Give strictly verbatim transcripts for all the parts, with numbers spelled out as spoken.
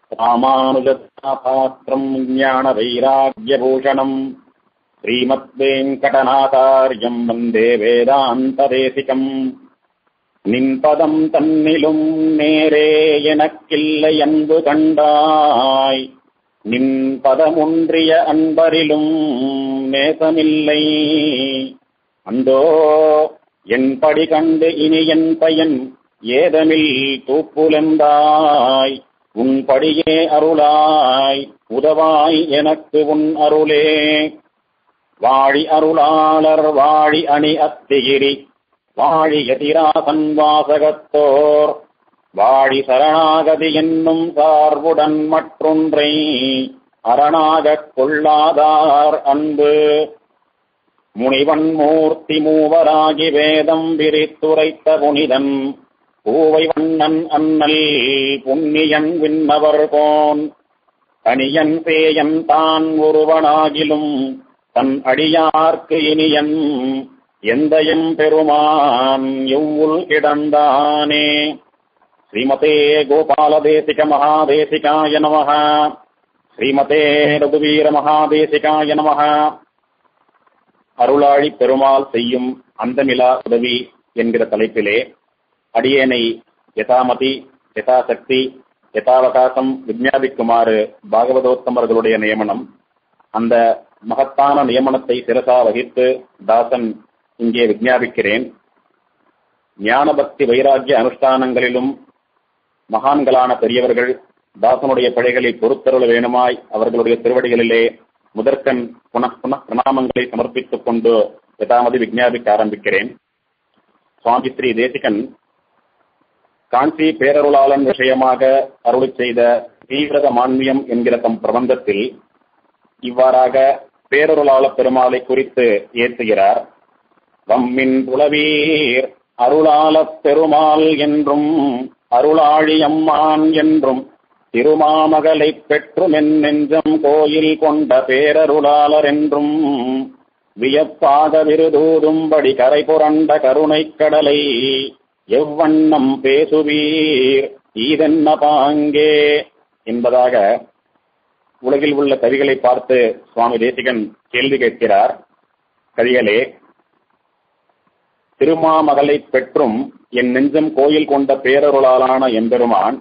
ராமானுஜபாத்திரம் ஞான வைராக்யபூஷணம் ஸ்ரீமத்வேங்கடநாதார்யம் வந்தே வேதாந்ததேசிகம். நின்பதம் தன்னிலும் நேரே எனக்கில்லை அன்பு கண்டாய், நின் பதமொன்றிய அன்பரிலும் நேசமில்லை. அந்தோ என் படி கண்டு இனி என் பயன் ஏதமில் தூப்புலெந்தாய், உன் படியே அருளாய் உதவாய் எனக்கு உன் அருளே. வாழி அருளாளர் வாழி அணி அத்திகிரி, வாழி எதிராசன் வாசகத்தோர், வாழி சரணாகதி என்னும் சார்புடன் மற்றொன்றை அரணாகக் கொள்ளாதார் அன்பு. முனிவன் மூர்த்தி மூவராகி வேதம் விரித்துரைத்த புனிதன், பூவை வண்ணன் அண்ணல் புண்ணியன் விண்ணவர் கோன். தனியன் பேயன் தான் ஒருவனாகிலும் தன் அடியார்க்கு இனியன், எந்தயம் பெருமான் எவ்வுள் கிடந்தானே. ஸ்ரீமதே கோபாலதேசிக மகாதேசிகாய நமஹ. ஸ்ரீமதே ரகுவீர மகாதேசிகாய நமஹ. அருளாழி பெருமாள் செய்யும் அந்தமிலா உதவி என்கிற தலைப்பிலே அடியேனை யதாமதி யதாசக்தி யதாவகாசம் விஞ்ஞாபிக்குமாறு பாகவதோத்தமர்களுடைய நியமனம். அந்த மகத்தான நியமனத்தை சிரசா வகித்து தாசன் இங்கே விஞ்ஞாபிக்கிறேன். ஞான பக்தி வைராக்கிய அனுஷ்டானங்களிலும் மகான்களான பெரியவர்கள் தாசனுடைய பிழைகளை பொறுத்தருள வேணுமாய் அவர்களுடைய திருவடிகளிலே முதற்கண் புனః புனః பிரணாமங்களை சமர்ப்பித்துக் கொண்டு யதாமதி விஞ்ஞாபிக்க ஆரம்பிக்கிறேன். சுவாமி ஸ்ரீ தேசிகன் காஞ்சி பேரருளாளன் விஷயமாக அருளி செய்த தீவிரத மான்மியம் என்கிற தம் பிரபந்தத்தில் இவ்வாறாக பேரருளாள பெருமாளை குறித்து ஏற்றுகிறார். வம்மின் புலவீர் அருளாள பெருமாள் என்றும் அருளாழி அம்மான் என்றும் திருமாமகளை பெற்றும் என் நெஞ்சம் கோயில் கொண்ட பேரருளாளர் என்றும் வியப்பாக விருதூதும்படி கரை புரண்ட கருணை கடலை எவ்வண்ணம் பேசுவீர் ஈதென்ன பாங்கே என்பதாக உலகில் உள்ள கவிகளை பார்த்து சுவாமி தேசிகன் கேள்வி கேட்கிறார். கவிகளே, திருமாமகளை பெற்றும் என் நெஞ்சம் கோயில் கொண்ட பேரருளாலான எம்பெருமான்,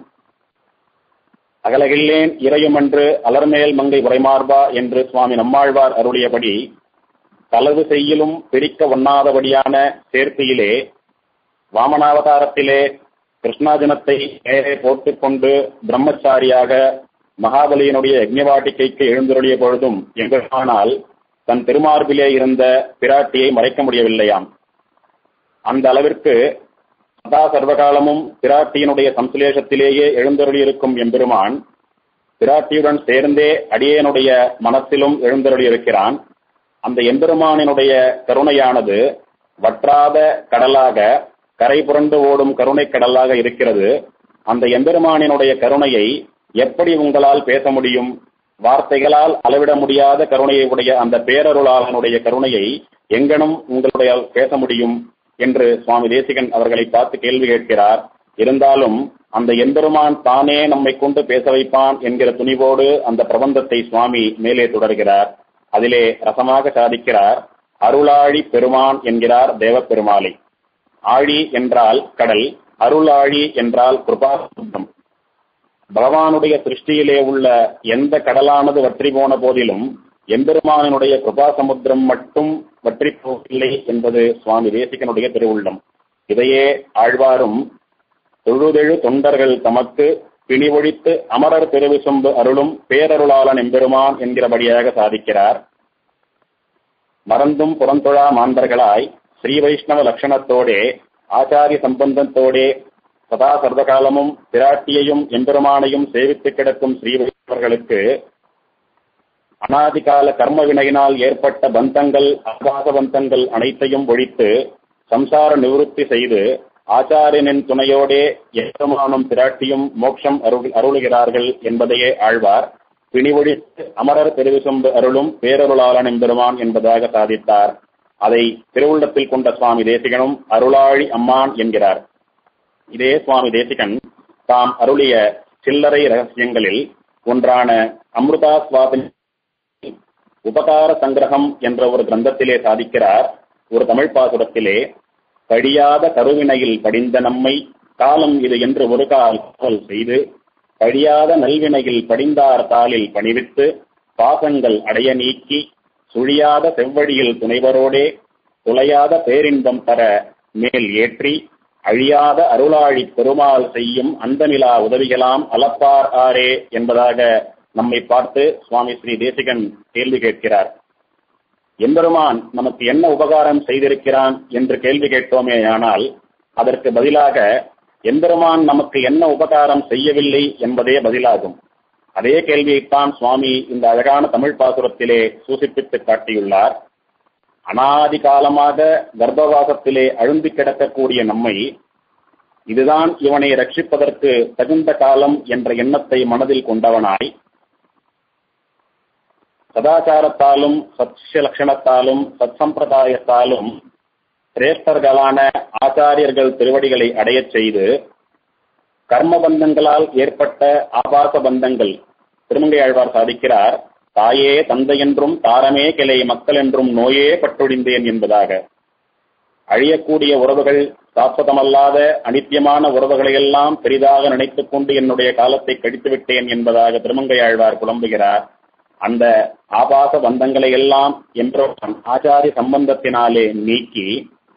அகலகில்லேன் இறையுமென்று அலர்மேல் மங்கை உரைமார்பா என்று சுவாமி நம்மாழ்வார் அருளியபடி தளவு செய்யிலும் பிரிக்க ஒண்ணாதபடியான சேர்த்தியிலே வாமனாவதாரத்திலே கிருஷ்ணாஜனத்தை மேலே போட்டுக்கொண்டு பிரம்மச்சாரியாக மகாபலியினுடைய யஜ்ஞவாட்டிகைக்கு எழுந்தருளிய பொழுதும் எங்களானால் தன் திருமார்பிலே இருந்த பிராட்டியை மறைக்க முடியவில்லையாம். அந்த அளவிற்கு சதா சர்வகாலமும் பிராட்டியினுடைய சம்சலேஷத்திலேயே எழுந்தருளியிருக்கும் எம்பெருமான் பிராட்டியுடன் சேர்ந்தே அடியேனுடைய மனத்திலும் எழுந்தருளியிருக்கிறான். அந்த எம்பெருமானினுடைய கருணையானது வற்றாத கடலாக கரை புரண்டு ஓடும் கருணை கடலாக இருக்கிறது. அந்த எம்பெருமானினுடைய கருணையை எப்படி உங்களால் பேச முடியும்? வார்த்தைகளால் அளவிட முடியாத கருணையை உடைய அந்த பேரருளாளனுடைய கருணையை எங்கனும் உங்களுடைய பேச முடியும் என்று சுவாமி தேசிகன் அவர்களை பார்த்து கேள்வி கேட்கிறார். இருந்தாலும் அந்த எம்பெருமான் தானே நம்மை கொண்டு பேச வைப்பான் என்கிற துணிவோடு அந்த பிரபந்தத்தை சுவாமி மேலே தொடர்கிறார். அதிலே ரசமாக சாதிக்கிறார். அருளாழி பெருமான் என்கிறார் தேவ பெருமாளை. ஆழி என்றால் கடல், அருளாழி என்றால் கிருபாசமுத்திரம். பகவானுடைய சிருஷ்டியிலே உள்ள எந்த கடலானது வற்றி போன போதிலும் எம்பெருமானினுடைய கிருபாசமுத்திரம் மட்டும் வற்றி போகவில்லை என்பது சுவாமி தேசிகனுடைய திருவுள்ளம். இதையே ஆழ்வாரும் தொழுதெழு தொண்டர்கள் தமக்கு பிணிவொழித்து அமரர் திருவிசும்பு அருளும் பேரருளாளன் எம்பெருமான் என்கிறபடியாக சாதிக்கிறார். மறந்தும் புறந்தொழா மாந்தர்களாய் ஸ்ரீ வைஷ்ணவ லட்சணத்தோடே ஆச்சாரிய சம்பந்தத்தோடே சதா சர்வகாலமும் பிராட்டியையும் எம்பெருமானையும் சேவித்து கிடக்கும் ஸ்ரீ வைஷ்ணவர்களுக்கு அனாதிகால கர்ம வினையினால் ஏற்பட்ட பந்தங்கள் அபாச பந்தங்கள் அனைத்தையும் ஒழித்து சம்சார நிவೃತ್ತಿ செய்து ஆச்சாரியனின் துணையோடே எம்பெருமானும் பிராட்டியும் மோட்சம் அருள் அருளுகிறார்கள் என்பதையே ஆழ்வார் பிணிவொழித்து அமரர் திருவிசும்பு அருளும் பேரருளாளன் எம்பெருமான் என்பதாக சாதித்தார். அதை திருவுள்ளத்தில் கொண்ட சுவாமி தேசிகனும் அருளாழி அம்மான் என்கிறார். இதே சுவாமி தேசிகன் தாம் அருளிய சில்லறை ரகசியங்களில் ஒன்றான அமிர்தாஸ்வாதம் உபகார சங்கிரகம் என்ற ஒரு கிரந்தத்திலே சாதிக்கிறார். ஒரு தமிழ் பாசுரத்திலே, படியாத கருவினையில் படிந்த நம்மை காலம் இது என்று ஒரு கால் செய்து படியாத நல்வினையில் படிந்தார் தாளில் பணிவித்து பாசங்கள் அடைய நீக்கி சுழியாத செவ்வழியில் துணைவரோடே துளையாத பேரின்பம் தர மேல் ஏற்றி அழியாத அருளாழி பெருமாள் செய்யும் அந்தமிலா உதவிகளாம் அலப்பார் ஆரே என்பதாக நம்மை பார்த்து சுவாமி ஸ்ரீ தேசிகன் கேள்வி கேட்கிறார். எம்பெருமான் நமக்கு என்ன உபகாரம் செய்திருக்கிறான் என்று கேள்வி கேட்டோமே, ஆனால் அதற்கு பதிலாக எம்பெருமான் நமக்கு என்ன உபகாரம் செய்யவில்லை என்பதே பதிலாகும். அதே கேள்வியைத்தான் சுவாமி இந்த அழகான தமிழ் பாசுரத்திலே சூசிப்பித்து காட்டியுள்ளார். அனாதி காலமாக கர்ப்பவாசத்திலே அழுந்தி கிடக்கக்கூடிய நம்மை, இதுதான் இவனை ரட்சிப்பதற்கு தகுந்த காலம் என்ற எண்ணத்தை மனதில் கொண்டவனாய், சதாச்சாரத்தாலும் சத்ய லட்சணத்தாலும் சத் சம்பிரதாயத்தாலும் சிரேஷ்டர்களான ஆச்சாரியர்கள் திருவடிகளை அடையச் செய்து கர்மபந்தங்களால் ஏற்பட்ட ஆபாச பந்தங்கள், திருமங்கை ஆழ்வார் சாதிக்கிறார், தாயே தந்தை என்றும் தாரமே கிளை மக்கள் என்றும் நோயே பட்டொழிந்தேன் என்பதாக. அழியக்கூடிய உறவுகள், சாஸ்வதமல்லாத அனித்தியமான உறவுகளையெல்லாம் பெரிதாக நினைத்துக் கொண்டு என்னுடைய காலத்தை கழித்து விட்டேன் என்பதாக திருமங்கை ஆழ்வார் புலம்புகிறார். அந்த ஆபாச பந்தங்களை எல்லாம் என்றோ ஆச்சாரிய சம்பந்தத்தினாலே நீக்கி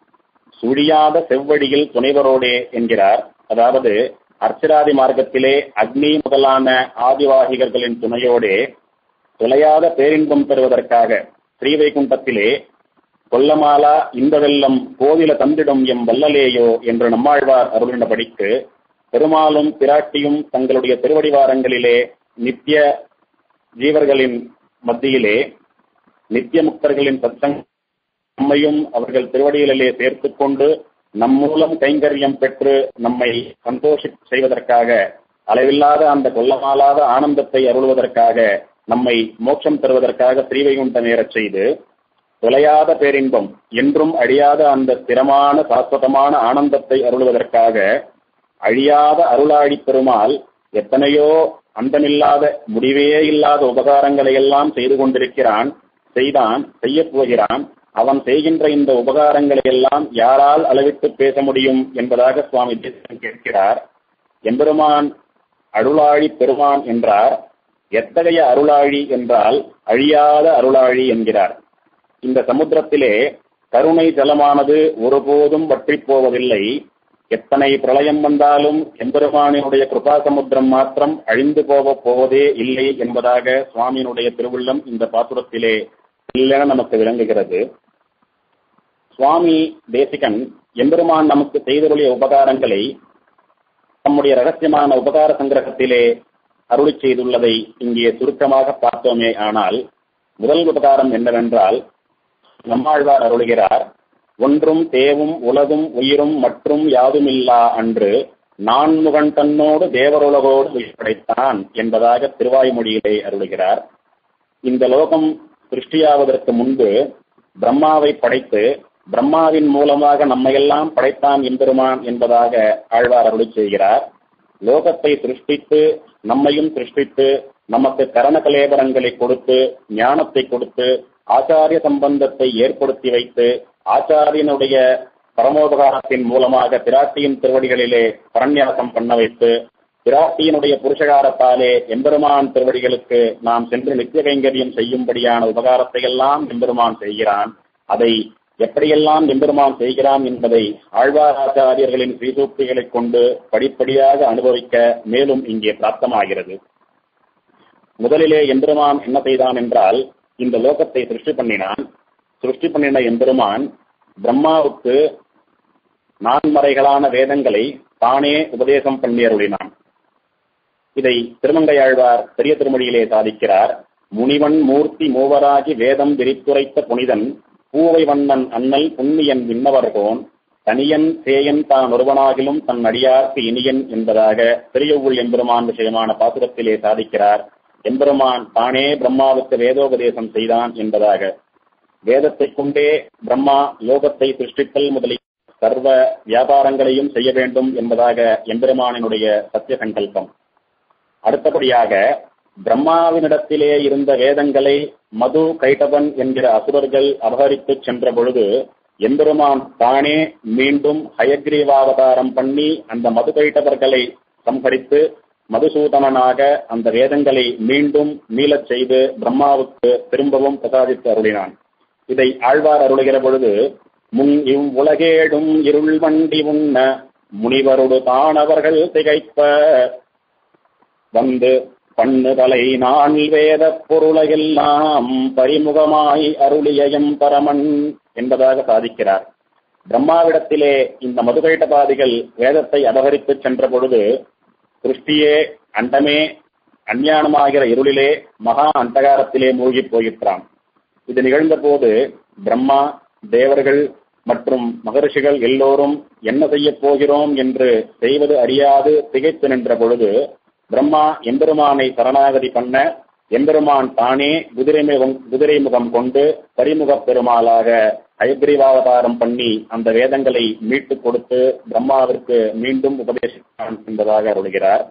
சுழியாத செவ்வழியில் துணைவரோடே என்கிறார். அதாவது அர்ச்சராதி மார்க்கத்திலே அக்னி முதலான ஆதிவாகிகர்களின் துணையோடே துளையாத பேரின்பம் பெறுவதற்காக ஸ்ரீவைகுண்டத்திலே கொல்லமாலா இந்த வெள்ளம் கோவில தந்திடும் எம் வல்லலேயோ என்று நம்மாழ்வார் அருளினபடிக்கு பெருமாளும் பிராட்டியும் தங்களுடைய திருவடிவாரங்களிலே நித்திய ஜீவர்களின் மத்தியிலே நித்திய முக்தர்களின் சத்சங்க நம்மையும் அவர்கள் திருவடிகளிலே சேர்த்து கொண்டு நம் மூலம் கைங்கரியம் பெற்று நம்மை சந்தோஷி செய்வதற்காக, அளவில்லாத அந்த கொல்லமாலாத ஆனந்தத்தை அருள்வதற்காக, நம்மை மோட்சம் தருவதற்காக ஸ்ரீவைகுண்டம் ஏறச் செய்து தொலையாத பேரின்பம் என்றும் அழியாத அந்த ஸ்திரமான சாஸ்வதமான ஆனந்தத்தை அருள்வதற்காக அழியாத அருளாழி பெருமாள் எத்தனையோ அந்தமில்லாத முடிவே இல்லாத உபகாரங்களை எல்லாம் செய்து கொண்டிருக்கிறான், செய்தான், செய்ய போகிறான். அவன் செய்கின்ற இந்த உபகாரங்களை எல்லாம் யாரால் அளவிட்டு பேச முடியும் என்பதாக சுவாமி தேசிகன் கேட்கிறார். எம்பெருமான் அருளாழி பெருமான் என்றார். எத்தகைய அருளாழி என்றால் அழியாத அருளாழி என்கிறார். இந்த சமுத்திரத்திலே கருணை ஜலமானது ஒருபோதும் வற்றி போவதில்லை. எத்தனை பிரளயம் வந்தாலும் எம்பெருமானினுடைய கிருபா சமுத்திரம் மாத்திரம் அழிந்து போக போவதே இல்லை என்பதாக சுவாமியினுடைய திருவுள்ளம் இந்த பாசுரத்திலே இல்லென நமக்கு விளங்குகிறது. சுவாமி தேசிகன் எம்பெருமான் நமக்கு செய்தருளிய உபகாரங்களை நம்முடைய ரகசியமான உபகார சங்கிரகத்திலே அருளி செய்துள்ளதை இங்கே சுருக்கமாக பார்த்தோமே. ஆனால் முதல் உபகாரம் என்னவென்றால், நம்மாழ்வார் அருளுகிறார், ஒன்றும் தேவும் உலகும் உயிரும் மற்றும் யாதுமில்லா அன்று நான்முகன் தன்னோடு தேவருலகோடு படைத்தான் என்பதாக திருவாய்மொழியிலே அருளுகிறார். இந்த லோகம் சிருஷ்டியாவதற்கு முன்பு பிரம்மாவை படைத்து பிரம்மாவின் மூலமாக நம்மையெல்லாம் படைத்தான் எம்பெருமான் என்பதாக ஆழ்வார் அருளி செய்கிறார். லோகத்தை சிருஷ்டித்து நம்மையும் சிருஷ்டித்து நமக்கு கரண கலேபரங்களை கொடுத்து ஞானத்தை கொடுத்து ஆச்சாரிய சம்பந்தத்தை ஏற்படுத்தி வைத்து ஆச்சாரியனுடைய பரமோபகாரத்தின் மூலமாக பிராட்டியின் திருவடிகளிலே பரநியாசம் பண்ண வைத்து பிராட்டியினுடைய புருஷகாரத்தாலே எம்பெருமான் திருவடிகளுக்கு நாம் சென்று நித்திய கைங்கரியம் செய்யும்படியான உபகாரத்தை எல்லாம் எம்பெருமான் செய்கிறான். அதை எப்படியெல்லாம் எம்பெருமான் செய்கிறான் என்பதை ஆழ்வாராச்சாரியர்களின் ஸ்ரீசூக்திகளை கொண்டு படிப்படியாக அனுபவிக்க மேலும் இங்கே பிராப்தமாகிறது. முதலிலே எம்பெருமான் என்ன செய்தான் என்றால், இந்த லோகத்தை சிருஷ்டி பண்ணினான். சிருஷ்டி பண்ணின எம்பெருமான் பிரம்மாவுக்கு நான்மறைகளான வேதங்களை தானே உபதேசம் பண்ணி அருளினான். இதை திருமங்கையாழ்வார் பெரிய திருமொழியிலே சாதிக்கிறார். முனிவன் மூர்த்தி மூவராகி வேதம் விரித்துரைத்த புனிதன் பூவை வண்ணன் அண்ணல் புண்ணியன் விண்ணவர்கோன் தனியன் சேயன் தான் ஒருவனாகிலும் தன் அடியார்க்கு இனியன் என்பதாக பெரியவுள் எம்பெருமான் விஷயமான பாசுரத்திலே சாதிக்கிறார். எம்பெருமான் தானே பிரம்மாவுக்கு வேதோபதேசம் செய்தான் என்பதாக. வேதத்தை கொண்டே பிரம்மா லோகத்தை சிருஷ்டித்தல் முதலிய சர்வ வியாபாரங்களையும் செய்ய வேண்டும் என்பதாக எம்பெருமானினுடைய சத்திய சங்கல்பம். அடுத்தபடியாக பிரம்மாவினிடத்திலே இருந்த வேதங்களை மது கைட்டவன் என்கிற அசுரர்கள் அபகரித்து சென்ற பொழுது எம்பெருமான் தானே மீண்டும் ஹயக்ரீவாவதாரம் பண்ணி அந்த மது கைட்டவர்களை சம்ஹரித்து மதுசூதனனாக அந்த வேதங்களை மீண்டும் மீளச் செய்து பிரம்மாவுக்கு திரும்பவும் பிரசாதித்து அருளினான். இதை ஆழ்வார் அருளுகிற பொழுது, முன் இவ் உலகேடும் இருள் வண்டி உண்ண முனிவருடு தானவர்கள் திகைப்ப வந்து பண்ணு தலை நான் வேத பொருளையெல்லாம் பரிமுகமாய் அருளியம் பரமன் என்பதாக சாதிக்கிறார். பிரம்மாவிடத்திலே இந்த மதுகைட்டபாதிகள் வேதத்தை அபகரித்து சென்ற பொழுது சிருஷ்டியே அண்டமே அஞ்ஞானமாகிற இருளிலே மகா அந்தகாரத்திலே மூழ்கி போயிற்றான். இது நிகழ்ந்த போது பிரம்மா, தேவர்கள் மற்றும் மகரிஷிகள் எல்லோரும் என்ன செய்ய போகிறோம் என்று செய்வது அறியாது திகைத்து நின்ற பொழுது பிரம்மா எம்பெருமானை சரணாகதி பண்ண எம்பெருமான் தானே குதிரை முகம் குதிரை முகம் கொண்டு பரிமுகப் பெருமாளாக ஹயக்ரீவாவதாரம் பண்ணி அந்த வேதங்களை மீட்டு கொடுத்து பிரம்மாவிற்கு மீண்டும் உபதேசித்தான் என்பதாக அருளுகிறார்.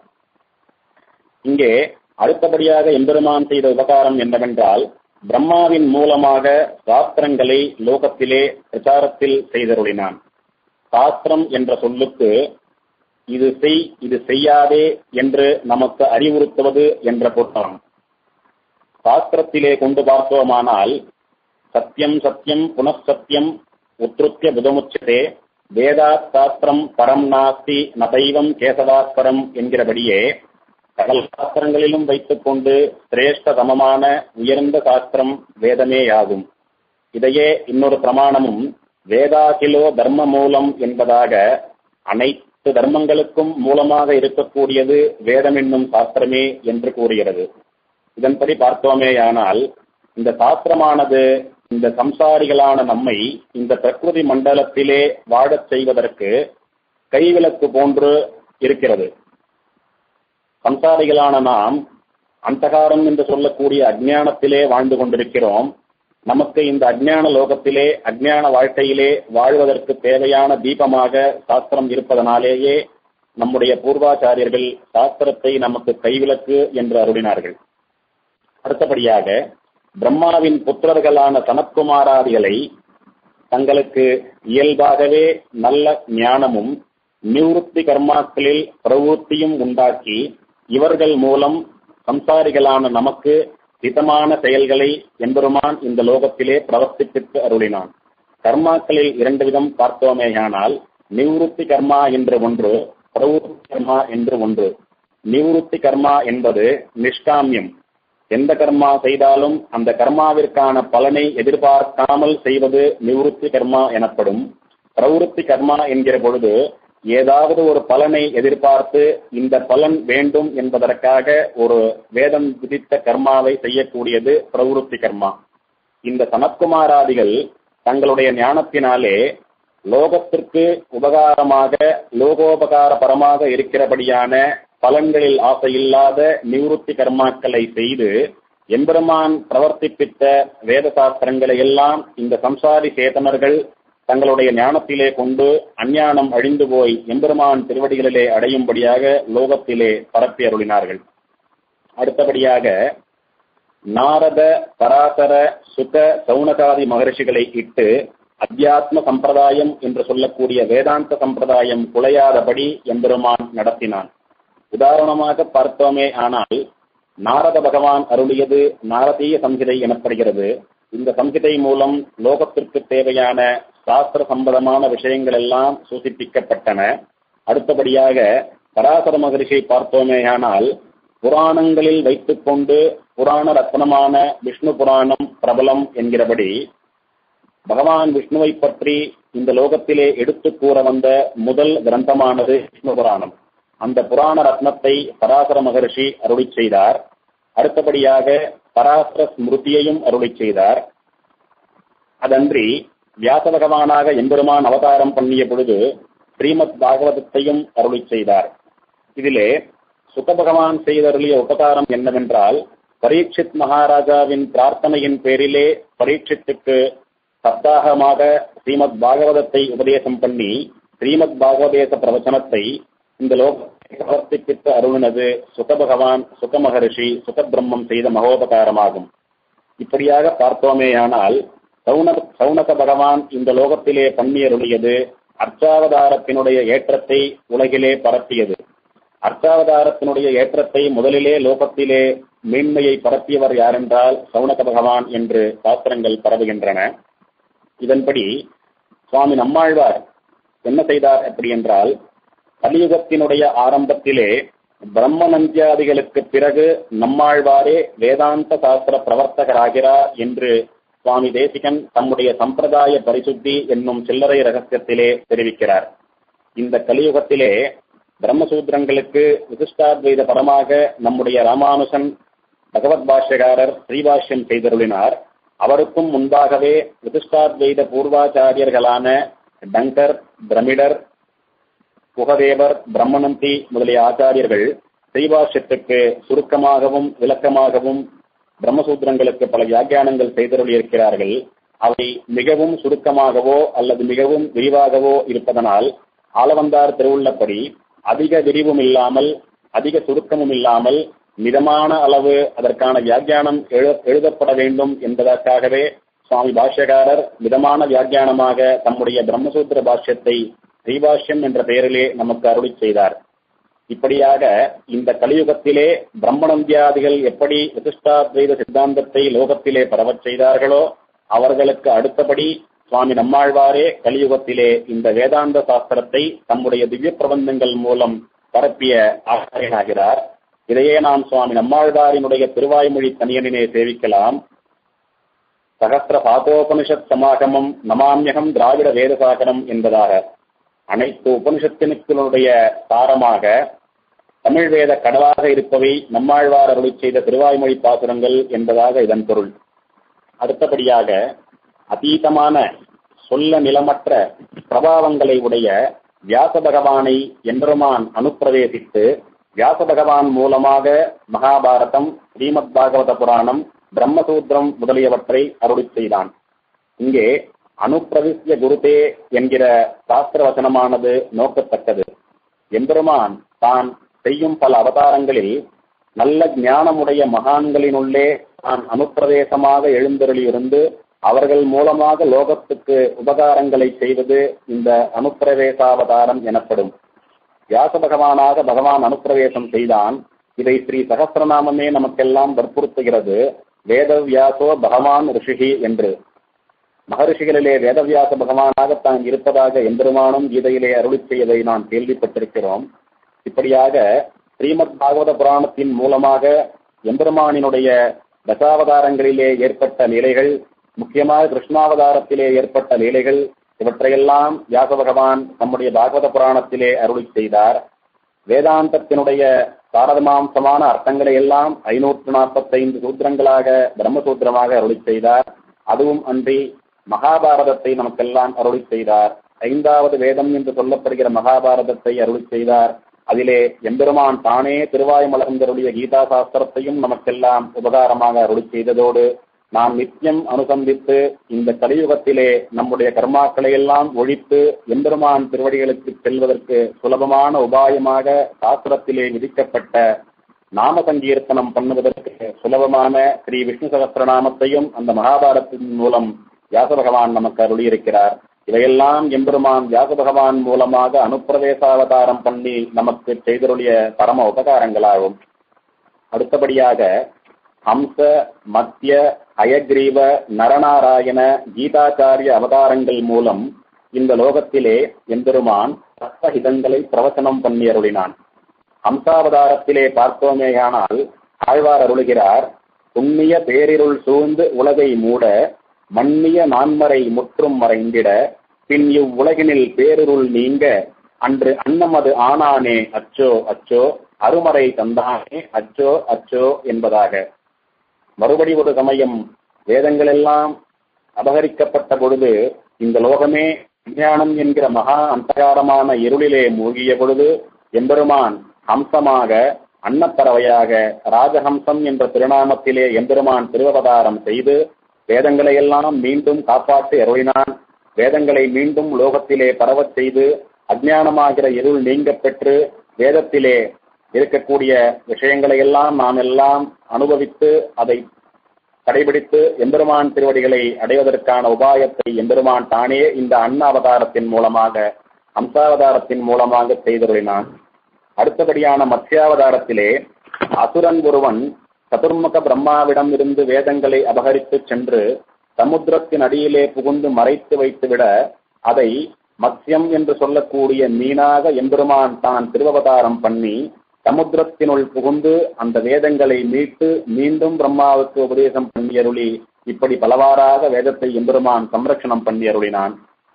இங்கே அடுத்தபடியாக எம்பெருமான் செய்த உபகாரம் என்னவென்றால், பிரம்மாவின் மூலமாக சாஸ்திரங்களை லோகத்திலே பிரச்சாரத்தில் செய்தருளினான். சாஸ்திரம் என்ற சொல்லுக்கு இது செய் இது செய்யாதே என்று நமக்கு அறிவுறுத்துவது என்ற பொருளாம். சாஸ்திரத்திலே கொண்டு பார்த்தோமானால் சத்தியம் சத்தியம் புனഃசத்தியம் உத்ருத்திய புதமுச்சதே வேதாத் சாஸ்திரம் பரம் நாஸ்தி நதைவம் கேசவாஸ்பரம் என்கிறபடியே சகல சாஸ்திரங்களிலும் வைத்துக் கொண்டு சிரேஷ்ட சமமான உயர்ந்த சாஸ்திரம் வேதமேயாகும். இதையே இன்னொரு பிரமாணமும் வேதாகிலோ தர்ம மூலம் என்பதாக அனைத்து தர்மங்களுக்கும் மூலமாக இருக்கக்கூடியது வேதம் என்னும் சாஸ்திரமே என்று கூறுகிறது. இதன்படி பார்த்தோமேயானால் இந்த சாஸ்திரமானது இந்த சம்சாரிகளான நம்மை இந்த பிரகிருதி மண்டலத்திலே வாழச் செய்வதற்கு கைவிளக்கு போன்று இருக்கிறது. சம்சாரிகளான நாம் அந்தகாரம் என்று சொல்லக்கூடிய அஜ்ஞானத்திலே வாழ்ந்து கொண்டிருக்கிறோம். நமக்கு இந்த அஜ்ஞான லோகத்திலே அஜ்ஞான வாழ்க்கையிலே வாழ்வதற்கு தேவையான தீபமாக சாஸ்திரம் இருப்பதனாலேயே நம்முடைய பூர்வாச்சாரியர்கள் சாஸ்திரத்தை நமக்கு கைவிளக்கு என்று அருளினார்கள். அடுத்தபடியாக பிரம்மாவின் புத்திரர்களான சனத்குமாராதிகளை தங்களுக்கு இயல்பாகவே நல்ல ஞானமும் நிவೃತ್ತಿ கர்மாக்களில் பிரவೃத்தியும் உண்டாக்கி இவர்கள் மூலம் சம்சாரிகளான நமக்கு ஹிதமான செயல்களை எம்பெருமான் இந்த லோகத்திலே பிரவர்த்திப்பித்து அருளினான். கர்மாக்களில் இரண்டு விதம் பார்த்தோமேயானால் நிவೃತ್ತಿ கர்மா என்று ஒன்று, பிரவೃத்தி கர்மா என்று ஒன்று. நிவೃತ್ತಿ கர்மா என்பது நிஷ்காமியம். எந்த கர்மா செய்தாலும் அந்த கர்மாவிற்கான பலனை எதிர்பார்க்காமல் செய்வது நிவೃತ್ತಿ கர்மா எனப்படும். பிரவೃத்தி கர்மா என்கிற பொழுது ஏதாவது ஒரு பலனை எதிர்பார்த்து இந்த பலன் வேண்டும் என்பதற்காக ஒரு வேதம் விதித்த கர்மாவை செய்யக்கூடியது பிரவೃத்தி கர்மா. இந்த சனத்குமாராதிகள் தங்களுடைய ஞானத்தினாலே லோகத்திற்கு உபகாரமாக லோகோபகாரபரமாக இருக்கிறபடியான பலன்களில் ஆசையில்லாத நிவೃತ್ತಿ கர்மாக்களை செய்து எம்பெருமான் பிரவர்த்திப்பித்த வேத சாஸ்திரங்களை எல்லாம் இந்த சம்சாரி சேதனர்கள் தங்களுடைய ஞானத்திலே கொண்டு அஞ்ஞானம் அழிந்து போய் எம்பெருமான் திருவடிகளிலே அடையும்படியாக லோகத்திலே பரப்பி அருளினார்கள். அடுத்தபடியாக நாரத, பராசர, சுக, சௌனகாதி மகர்ஷிகளை இட்டு அத்தியாத்ம சம்பிரதாயம் என்று சொல்லக்கூடிய வேதாந்த சம்பிரதாயம் குலையாதபடி எம்பெருமான் நடத்தினான். உதாரணமாக பார்த்தோமே ஆனால் நாரத பகவான் அருளியது நாரதீய சம்ஹிதை எனப்படுகிறது. இந்த சம்ஹிதை மூலம் லோகத்திற்கு தேவையான சாஸ்திர சம்பந்தமான விஷயங்கள் எல்லாம் சூசிப்பிக்கப்பட்டன. அடுத்தபடியாக பராசர மகரிஷியை பார்த்தோமேயானால் புராணங்களில் வைத்துக் கொண்டு புராண ரத்னமான விஷ்ணு புராணம் பிரபலம் என்கிறபடி பகவான் விஷ்ணுவை பற்றி இந்த லோகத்திலே எடுத்து கூற வந்த முதல் கிரந்தமானது விஷ்ணு புராணம். அந்த புராண ரத்னத்தை பராசர மகரிஷி அருளி செய்தார். அடுத்தபடியாக பராசர ஸ்மிருதியையும் அருளி செய்தார். அதன்றி வியாச பகவானாக எம்பெருமான் அவதாரம் பண்ணிய பொழுது ஸ்ரீமத் பாகவதத்தையும் அருளி செய்தார். இதிலே சுக பகவான் செய்தருளிய உபகாரம் என்னவென்றால், பரீட்சித் மகாராஜாவின் பிரார்த்தனையின் பேரிலே பரீட்சித்துக்கு சப்தாகமாக ஸ்ரீமத் பாகவதத்தை உபதேசம் பண்ணி ஸ்ரீமத் பாகவதேச பிரவச்சனத்தை இந்த லோகத்தை பிரவர்த்திப்பித்து அருளினது சுக பகவான் சுக மகரிஷி சுகபிரம்மம் செய்த மகோபகாரமாகும். இப்படியாக பார்த்தோமேயானால் சௌன சௌனக பகவான் இந்த லோகத்திலே பண்ணியருளியது அர்ச்சாவதாரத்தினுடைய ஏற்றத்தை உலகிலே பரப்பியது. அர்ச்சாவதாரத்தினுடைய ஏற்றத்தை முதலிலே லோகத்திலே மேன்மையை பரப்பியவர் யாரென்றால் சௌனக பகவான் என்று சாஸ்திரங்கள் பரவுகின்றன. இதன்படி சுவாமி நம்மாழ்வார் என்ன செய்தார் அப்படி என்றால், கலியுகத்தினுடைய ஆரம்பத்திலே பிரம்மநந்தியாதிகளுக்கு பிறகு நம்மாழ்வாரே வேதாந்த சாஸ்திர பிரவர்த்தகராகிறார் என்று சுவாமி தேசிகன் தம்முடைய சம்பிரதாய பரிசுத்தி என்னும் சில்லறை ரகசியத்திலே தெரிவிக்கிறார். இந்த கலியுகத்திலே பிரம்மசூத்திரங்களுக்கு விசிஷ்டாத்வைத பரமாக நம்முடைய ராமானுசன் பகவத் பாஷ்யகாரர் ஸ்ரீபாஷ்யம் செய்தருளினார். அவருக்கும் முன்பாகவே விசிஷ்டாத்வைத பூர்வாச்சாரியர்களான டங்கர், பிரமிடர், புகதேவர், பிரம்மநந்தி முதலிய ஆச்சாரியர்கள் ஸ்ரீபாஷ்யத்துக்கு சுருக்கமாகவும் விளக்கமாகவும் பிரம்மசூத்திரங்களுக்கு பல வியாக்கியானங்கள் செய்தருளியிருக்கிறார்கள். அவை மிகவும் சுருக்கமாகவோ அல்லது மிகவும் விரிவாகவோ இருப்பதனால் ஆளவந்தார் திருவுள்ளப்படி அதிக விரிவும் இல்லாமல் அதிக சுருக்கமும் இல்லாமல் மிதமான அளவு அதற்கான வியாக்கியானம் எழு எழுதப்பட வேண்டும் என்பதற்காகவே சுவாமி பாஷ்யகாரர் மிதமான வியாக்கியானமாக தம்முடைய பிரம்மசூத்திர பாஷ்யத்தை ஸ்ரீபாஷ்யம் என்ற பெயரிலே நமக்கு அருளி செய்தார். இப்படியாக இந்த கலியுகத்திலே பிரம்மநந்தியாதிகள் எப்படி விசிஷ்டாத்வைத சித்தாந்தத்தை லோகத்திலே பரவச் செய்தார்களோ அவர்களுக்கு அடுத்தபடி சுவாமி நம்மாழ்வாரே கலியுகத்திலே இந்த வேதாந்த சாஸ்திரத்தை தம்முடைய திவ்ய பிரபந்தங்கள் மூலம் பரப்பிய ஆச்சாரியனாகிறார். இதையே நாம் சுவாமி நம்மாழ்வாரினுடைய திருவாய்மொழி தனியனிலே சேவிக்கலாம். சகஸ்ர பாதோபனிஷத் சமாகமம் நமாமியகம் திராவிட வேதசாகரம் என்பதாக அனைத்து உபனிஷத்தினுடைய சாரமாக தமிழ் வேத கடலாக இருப்பவை நம்மாழ்வார் அருளி செய்த திருவாய்மொழி பாசுரங்கள் என்பதாக இதன் பொருள். அடுத்தபடியாக அதீதமான சொல்ல நிலமற்ற பிரபாவங்களை உடைய வியாச பகவானை எம்பெருமான் அனுப்பிரவேசித்து வியாச பகவான் மூலமாக மகாபாரதம், ஸ்ரீமத் பாகவத புராணம், பிரம்மசூத்திரம் முதலியவற்றை அருளி செய்தான். இங்கே அனுப்பிரவிசிய குருதே என்கிற சாஸ்திர வசனமானது நோக்கத்தக்கது. எம்பெருமான் தான் செய்யும் பல அவதாரங்களில் நல்ல ஞானமுடைய மகான்களினுள்ளே தான் அனுப்பிரவேசமாக எழுந்தருளியிருந்து அவர்கள் மூலமாக லோகத்துக்கு உபகாரங்களை செய்வது இந்த அனுப்பிரவேசாவதாரம் எனப்படும். வியாச பகவானாக பகவான் அனுப்பிரவேசம் செய்தான். இதை ஸ்ரீ சகஸ்ரநாமமே நமக்கெல்லாம் வற்புறுத்துகிறது. வேதவியாசோ பகவான் ரிஷிகி என்று. மகரிஷிகளிலே வேதவியாச பகவானாக தான் இருப்பதாக எம்பெருமானும் கீதையிலே அருளி செய்வதை நாம் கேள்விப்பட்டிருக்கிறோம். இப்படியாக ஸ்ரீமத் பாகவத புராணத்தின் மூலமாக எம்பெருமானினுடைய தசாவதாரங்களிலே ஏற்பட்ட நிலைகள், முக்கியமாக கிருஷ்ணாவதாரத்திலே ஏற்பட்ட நிலைகள், இவற்றையெல்லாம் வியாச பகவான் நம்முடைய பாகவத புராணத்திலே அருளி செய்தார். வேதாந்தத்தினுடைய சாரதமாம்சமான அர்த்தங்களை எல்லாம் ஐநூற்று நாற்பத்தைந்து சூத்திரங்களாக பிரம்மசூத்திரமாக அருளி செய்தார். அதுவும் அன்றி மகாபாரதத்தை நமக்கெல்லாம் அருளி செய்தார். ஐந்தாவது வேதம் என்று சொல்லப்படுகிற மகாபாரதத்தை அருளி செய்தார். அதிலே எம்பெருமான் தானே திருவாய் மலர்ந்தருடைய கீதா சாஸ்திரத்தையும் நமக்கெல்லாம் உபகாரமாக அருளி செய்ததோடு நாம் நித்தியம் அனுசந்தித்து இந்த கலியுகத்திலே நம்முடைய கர்மாக்களை எல்லாம் ஒழித்து எம்பெருமான் திருவடிகளுக்கு செல்வதற்கு சுலபமான உபாயமாக சாஸ்திரத்திலே விதிக்கப்பட்ட நாம சங்கீர்த்தனம் பண்ணுவதற்கு சுலபமான ஸ்ரீ விஷ்ணு சகஸ்ரநாமத்தையும் அந்த மகாபாரதத்தின் மூலம் வியாச பகவான் நமக்கு அருளியிருக்கிறார். இவையெல்லாம் எம்பெருமான் வியாச பகவான் மூலமாக அனுப்பிரவேசாவதாரம் பண்ணி நமக்கு செய்தருளிய பரம உபகாரங்களாகும். அடுத்தபடியாக ஹம்ச, மத்திய, அயக்ரீவ, நரநாராயண, கீதாச்சாரிய அவதாரங்கள் மூலம் இந்த லோகத்திலே எம்பெருமான் சத்தஹிதங்களை பிரவச்சனம் பண்ணி அருளினான். ஹம்சாவதாரத்திலே பார்த்தோமேயானால் ஆழ்வார் அருளுகிறார், புண்ணிய பேரிருள் சூழ்ந்து உலகை மூட மன்னிய நான்மறை முற்றும் மறைந்திட பின் இவ்வுலகினில் பேரிருள் நீங்க அன்று அன்னமது ஆனானே அச்சோ அச்சோ அருமறை தந்தானே அச்சோ அச்சோ என்பதாக. மறுபடி ஒரு சமயம் வேதங்களெல்லாம் அபகரிக்கப்பட்ட பொழுது இந்த லோகமே விஞ்ஞானம் என்கிற மகா அந்தகாரமான இருளிலே மூழ்கிய பொழுது எம்பெருமான் ஹம்சமாக அன்னப்பறவையாக ராஜஹம்சம் என்ற திருநாமத்திலே எம்பெருமான் திருவவதாரம் செய்து வேதங்களை எல்லாம் மீண்டும் காப்பாற்றி அருளினான். வேதங்களை மீண்டும் லோகத்திலே பரவச் செய்து அஞ்ஞானமாகிற இருள் நீங்க பெற்று வேதத்திலே இருக்கக்கூடிய விஷயங்களை எல்லாம் நாம் எல்லாம் அனுபவித்து அதை கடைபிடித்து எம்பெருமான் திருவடிகளை அடைவதற்கான உபாயத்தை எம்பெருமான் தானே இந்த அன்ன அவதாரத்தின் மூலமாக அம்சாவதாரத்தின் மூலமாக செய்தருளினான். அடுத்தபடியான மத்ஸ்யாவதாரத்திலே அசுரன் ஒருவன் சதுர்முக பிரம்மாவிடம் இருந்து வேதங்களை அபகரித்து சென்று சமுத்திரத்தின் அடியிலே புகுந்து மறைத்து வைத்துவிட அதை மத்ஸ்யம் என்று சொல்லக்கூடிய மீனாக எம்பெருமான் தான் திருவவதாரம் பண்ணி சமுத்திரத்தினுள் புகுந்து அந்த வேதங்களை மீட்டு மீண்டும் பிரம்மாவுக்கு உபதேசம் பண்ணியருளி இப்படி பலவாறாக வேதத்தை எம்பெருமான் சம்ரட்சணம் பண்ணியருளினான்.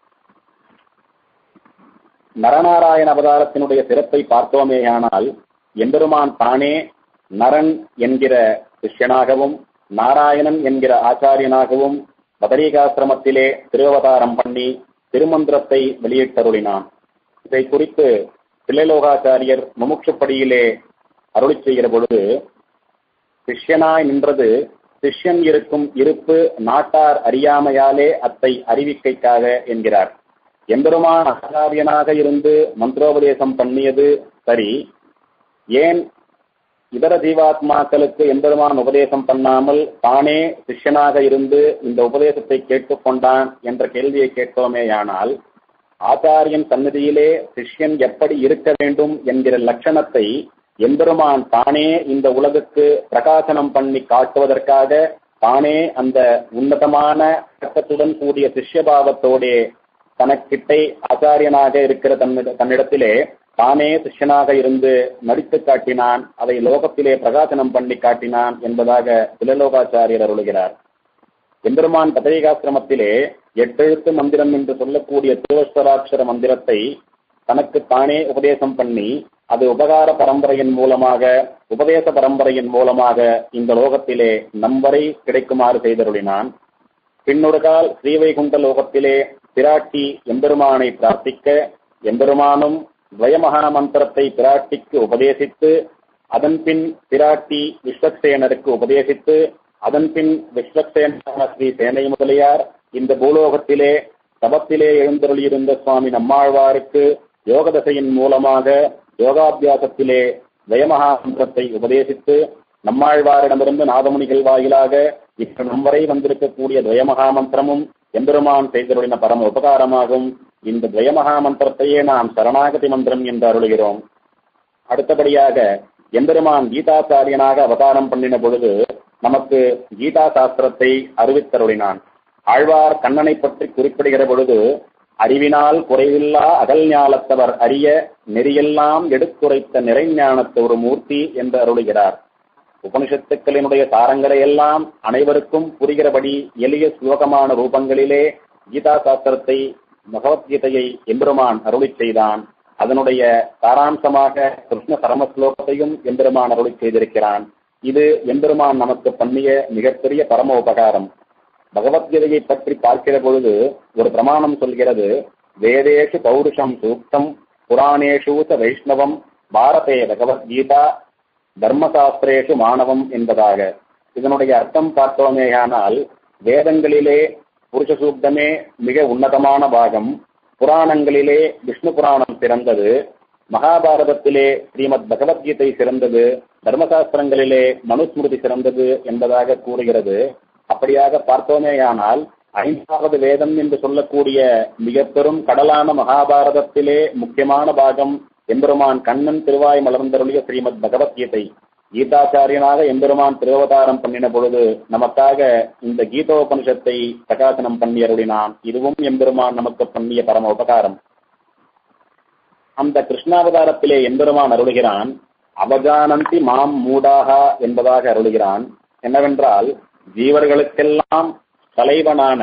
நரநாராயண அவதாரத்தினுடைய சிறப்பை பார்த்தோமேயானால் எம்பெருமான் தானே நரன் என்கிற சிஷ்யனாகவும் நாராயணன் என்கிற ஆச்சாரியனாகவும் பதரிகாசிரமத்திலே திருவவதாரம் பண்ணி திருமந்திரத்தை வெளியிட்டருளினான். இதை குறித்து தில்லைலோகாச்சாரியர் முமுட்சுப்படியிலே அருளி செய்கிற பொழுது, சிஷ்யனாய் நின்றது சிஷ்யன் இருக்கும் இருப்பு நாட்டார் அறியாமையாலே அத்தை அறிவிக்கைக்காக என்கிறார். எம்பெருமான் ஆச்சாரியனாக இருந்து மந்திரோபதேசம் பண்ணியது சரி, ஏன் இதர ஜீவாத்மாக்களுக்கு எம்பெருமான் உபதேசம் பண்ணாமல் தானே சிஷ்யனாக இருந்து இந்த உபதேசத்தை கேட்டுக்கொண்டான் என்ற கேள்வியை கேட்டோமேயானால், ஆச்சாரியன் சந்நிதியிலே சிஷ்யன் எப்படி இருக்க வேண்டும் என்கிற லட்சணத்தை எம்பெருமான் தானே இந்த உலகுக்கு பிரகாசனம் பண்ணி காட்டுவதற்காக தானே அந்த உன்னதமான சட்டத்துடன் கூடிய சிஷ்யபாவத்தோடே தனக்கிட்டே ஆச்சாரியனாக இருக்கிற தன்னிட தன்னிடத்திலே தானே சிஷ்யனாக இருந்து நடித்து காட்டினான், அதை லோகத்திலே பிரகாசனம் பண்ணி காட்டினான் என்பதாக திலலோகாச்சாரியர் அருளுகிறார். எம்பெருமான் பதரிகாசிரமத்திலே எட்டெழுத்து மந்திரம் என்று சொல்லக்கூடிய திருவஸ்வராட்சர மந்திரத்தை தனக்கு தானே உபதேசம் பண்ணி அது உபகார பரம்பரையின் மூலமாக உபதேச பரம்பரையின் மூலமாக இந்த லோகத்திலே நம்பரை கிடைக்குமாறு செய்தருளினான். பின்னொருகால் ஸ்ரீவைகுண்ட லோகத்திலே பிராட்டி எம்பெருமானை பிரார்த்திக்க எம்பெருமானும் துவயமகா மந்திரத்தை பிராட்டிக்கு உபதேசித்து அதன் பின் பிராட்டி விஸ்வக்சேனருக்கு உபதேசித்து அதன் பின் விஸ்வக்சேன ஸ்ரீ சேனை முதலியார் இந்த பூலோகத்திலே தபத்திலே எழுந்தருளியிருந்த சுவாமி நம்மாழ்வாருக்கு யோக தசையின் மூலமாக யோகாபியாசத்திலே துவயமகா மந்திரத்தை உபதேசித்து நம்மாழ்வாரிடமிருந்து நாதமுனிகள் வாயிலாக இப்ப நம் வரை வந்திருக்கக்கூடிய துவயமகா மந்திரமும் எம்பெருமான் செய்தருளின பரம உபகாரமாகும். இந்த துவயமகா மந்திரத்தையே நாம் சரணாகதி மந்திரம் என்று அருளுகிறோம். அடுத்தபடியாக எம்பெருமான் கீதாச்சாரியனாக அவதாரம் பண்ணின பொழுது நமக்கு கீதா சாஸ்திரத்தை அறிவித்தருளினான். ஆழ்வார் கண்ணனை பற்றி குறிப்பிடுகிற பொழுது, அறிவினால் குறைவில்லா அகல் ஞாலத்தவர் அறிய நெறியெல்லாம் எடுத்துரைத்த நிறைஞானத்த ஒரு மூர்த்தி என்று அருளுகிறார். உபனிஷத்துக்களினுடைய சாரங்களை எல்லாம் அனைவருக்கும் புரிகிறபடி எளிய சுலோகமான ரூபங்களிலே கீதா சாஸ்திரத்தை பகவத்கீதையை எம்பெருமான் அருளி செய்தான். அதனுடைய சாராம்சமாக கிருஷ்ண சரமஸ்லோகத்தையும் எம்பெருமான் அருளி செய்திருக்கிறான். இது எம்பெருமான் நமக்கு பண்ணிய மிகப்பெரிய பரம உபகாரம். பகவத்கீதையை பற்றி பார்க்கிற பொழுது ஒரு பிரமாணம் சொல்கிறது, வேதேஷு பௌருஷம் சூக்தம் புராணேஷு ச வைஷ்ணவம் பாரதே பகவத்கீதா தர்மசாஸ்திரேஷு மாணவம் என்பதாக. இதனுடைய அர்த்தம் பார்த்தோமேயானால், வேதங்களிலே புருஷ சூக்தமே மிக உன்னதமான பாகம், புராணங்களிலே விஷ்ணு புராணம் சிறந்தது, மகாபாரதத்திலே ஸ்ரீமத் பகவத்கீதை சிறந்தது, தர்மசாஸ்திரங்களிலே மனுஸ்மிருதி சிறந்தது என்பதாக கூறுகிறது. அப்படியாக பார்த்தோமேயானால் ஐந்தாவது வேதம் என்று சொல்லக்கூடிய மிக பெரும் கடலான மகாபாரதத்திலே முக்கியமான பாகம் எம்பெருமான் கண்ணன் திருவாய் மலர்ந்தருளிய ஸ்ரீமத் பகவத்கீதை. கீதாச்சாரியனாக எம்பெருமான் திருவதாரம் பண்ணின பொழுது நமக்காக இந்த கீதோபனிஷத்தை பிரகாசனம் பண்ணி அருளினான். இதுவும் எம்பெருமான் நமக்கு பண்ணிய பரம உபகாரம். அந்த கிருஷ்ணாவதாரத்திலே எம்பெருமான் அருளுகிறான், அவஜானந்தி மாம் மூடாகா என்பதாக அருளுகிறான். என்னவென்றால், ஜீவர்களுக்கெல்லாம் தலைவனான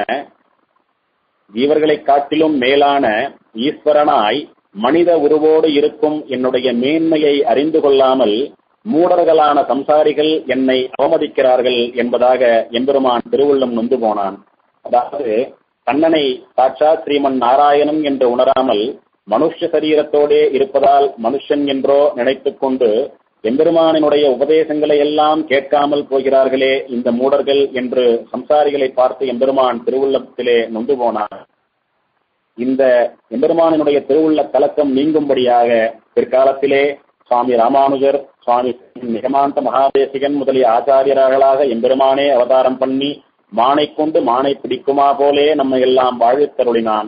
ஜீவர்களை காட்டிலும் மேலான ஈஸ்வரனாய் மனித உருவோடு இருக்கும் என்னுடைய மேன்மையை அறிந்து கொள்ளாமல் மூடர்களான சம்சாரிகள் என்னை அவமதிக்கிறார்கள் என்பதாக எம்பெருமான் திருவுள்ளம் நொந்து போனான். அதாவது கண்ணனை சாட்சாத் ஸ்ரீமன் நாராயணன் என்று உணராமல் மனுஷ சரீரத்தோடே இருப்பதால் மனுஷன் என்றோ நினைத்து கொண்டு எம்பெருமானினுடைய உபதேசங்களை எல்லாம் கேட்காமல் போகிறார்களே இந்த மூடர்கள் என்று சம்சாரிகளை பார்த்து எம்பெருமான் திருவுள்ளத்திலே நொந்து போனான். இந்த எம்பெருமானினுடைய திருவுள்ள கலக்கம் நீங்கும்படியாக பிற்காலத்திலே சுவாமி ராமானுஜர், சுவாமி நிகமாந்த மகாதேசிகன் முதலிய ஆச்சாரியர்களாக எம்பெருமானே அவதாரம் பண்ணி மானை கொண்டு மானை பிடிக்குமா போலே நம்மை எல்லாம் வாழ்வித்தருளினான்.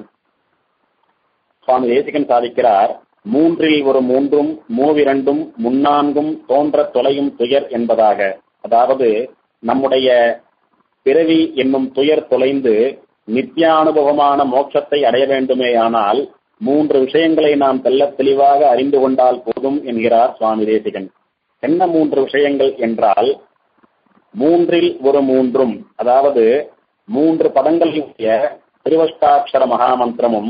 சுவாமி தேசிகன் சாதிக்கிறார், மூன்றில் ஒரு மூன்றும் மூவிரண்டும் முன்னான்கும் தோன்ற தொலையும் துயர் என்பதாக. அதாவது நம்முடைய பிறவி என்னும் துயர் தொலைந்து நித்தியானுபவமான மோட்சத்தை அடைய வேண்டுமேயானால் மூன்று விஷயங்களை நாம் தெல்ல தெளிவாக அறிந்து கொண்டால் போதும் என்கிறார் சுவாமி தேசிகன். என்ன மூன்று விஷயங்கள் என்றால், மூன்றில் ஒரு மூன்றும், அதாவது மூன்று பதங்களுடைய திருவஷ்டாட்சர மகாமந்திரமும்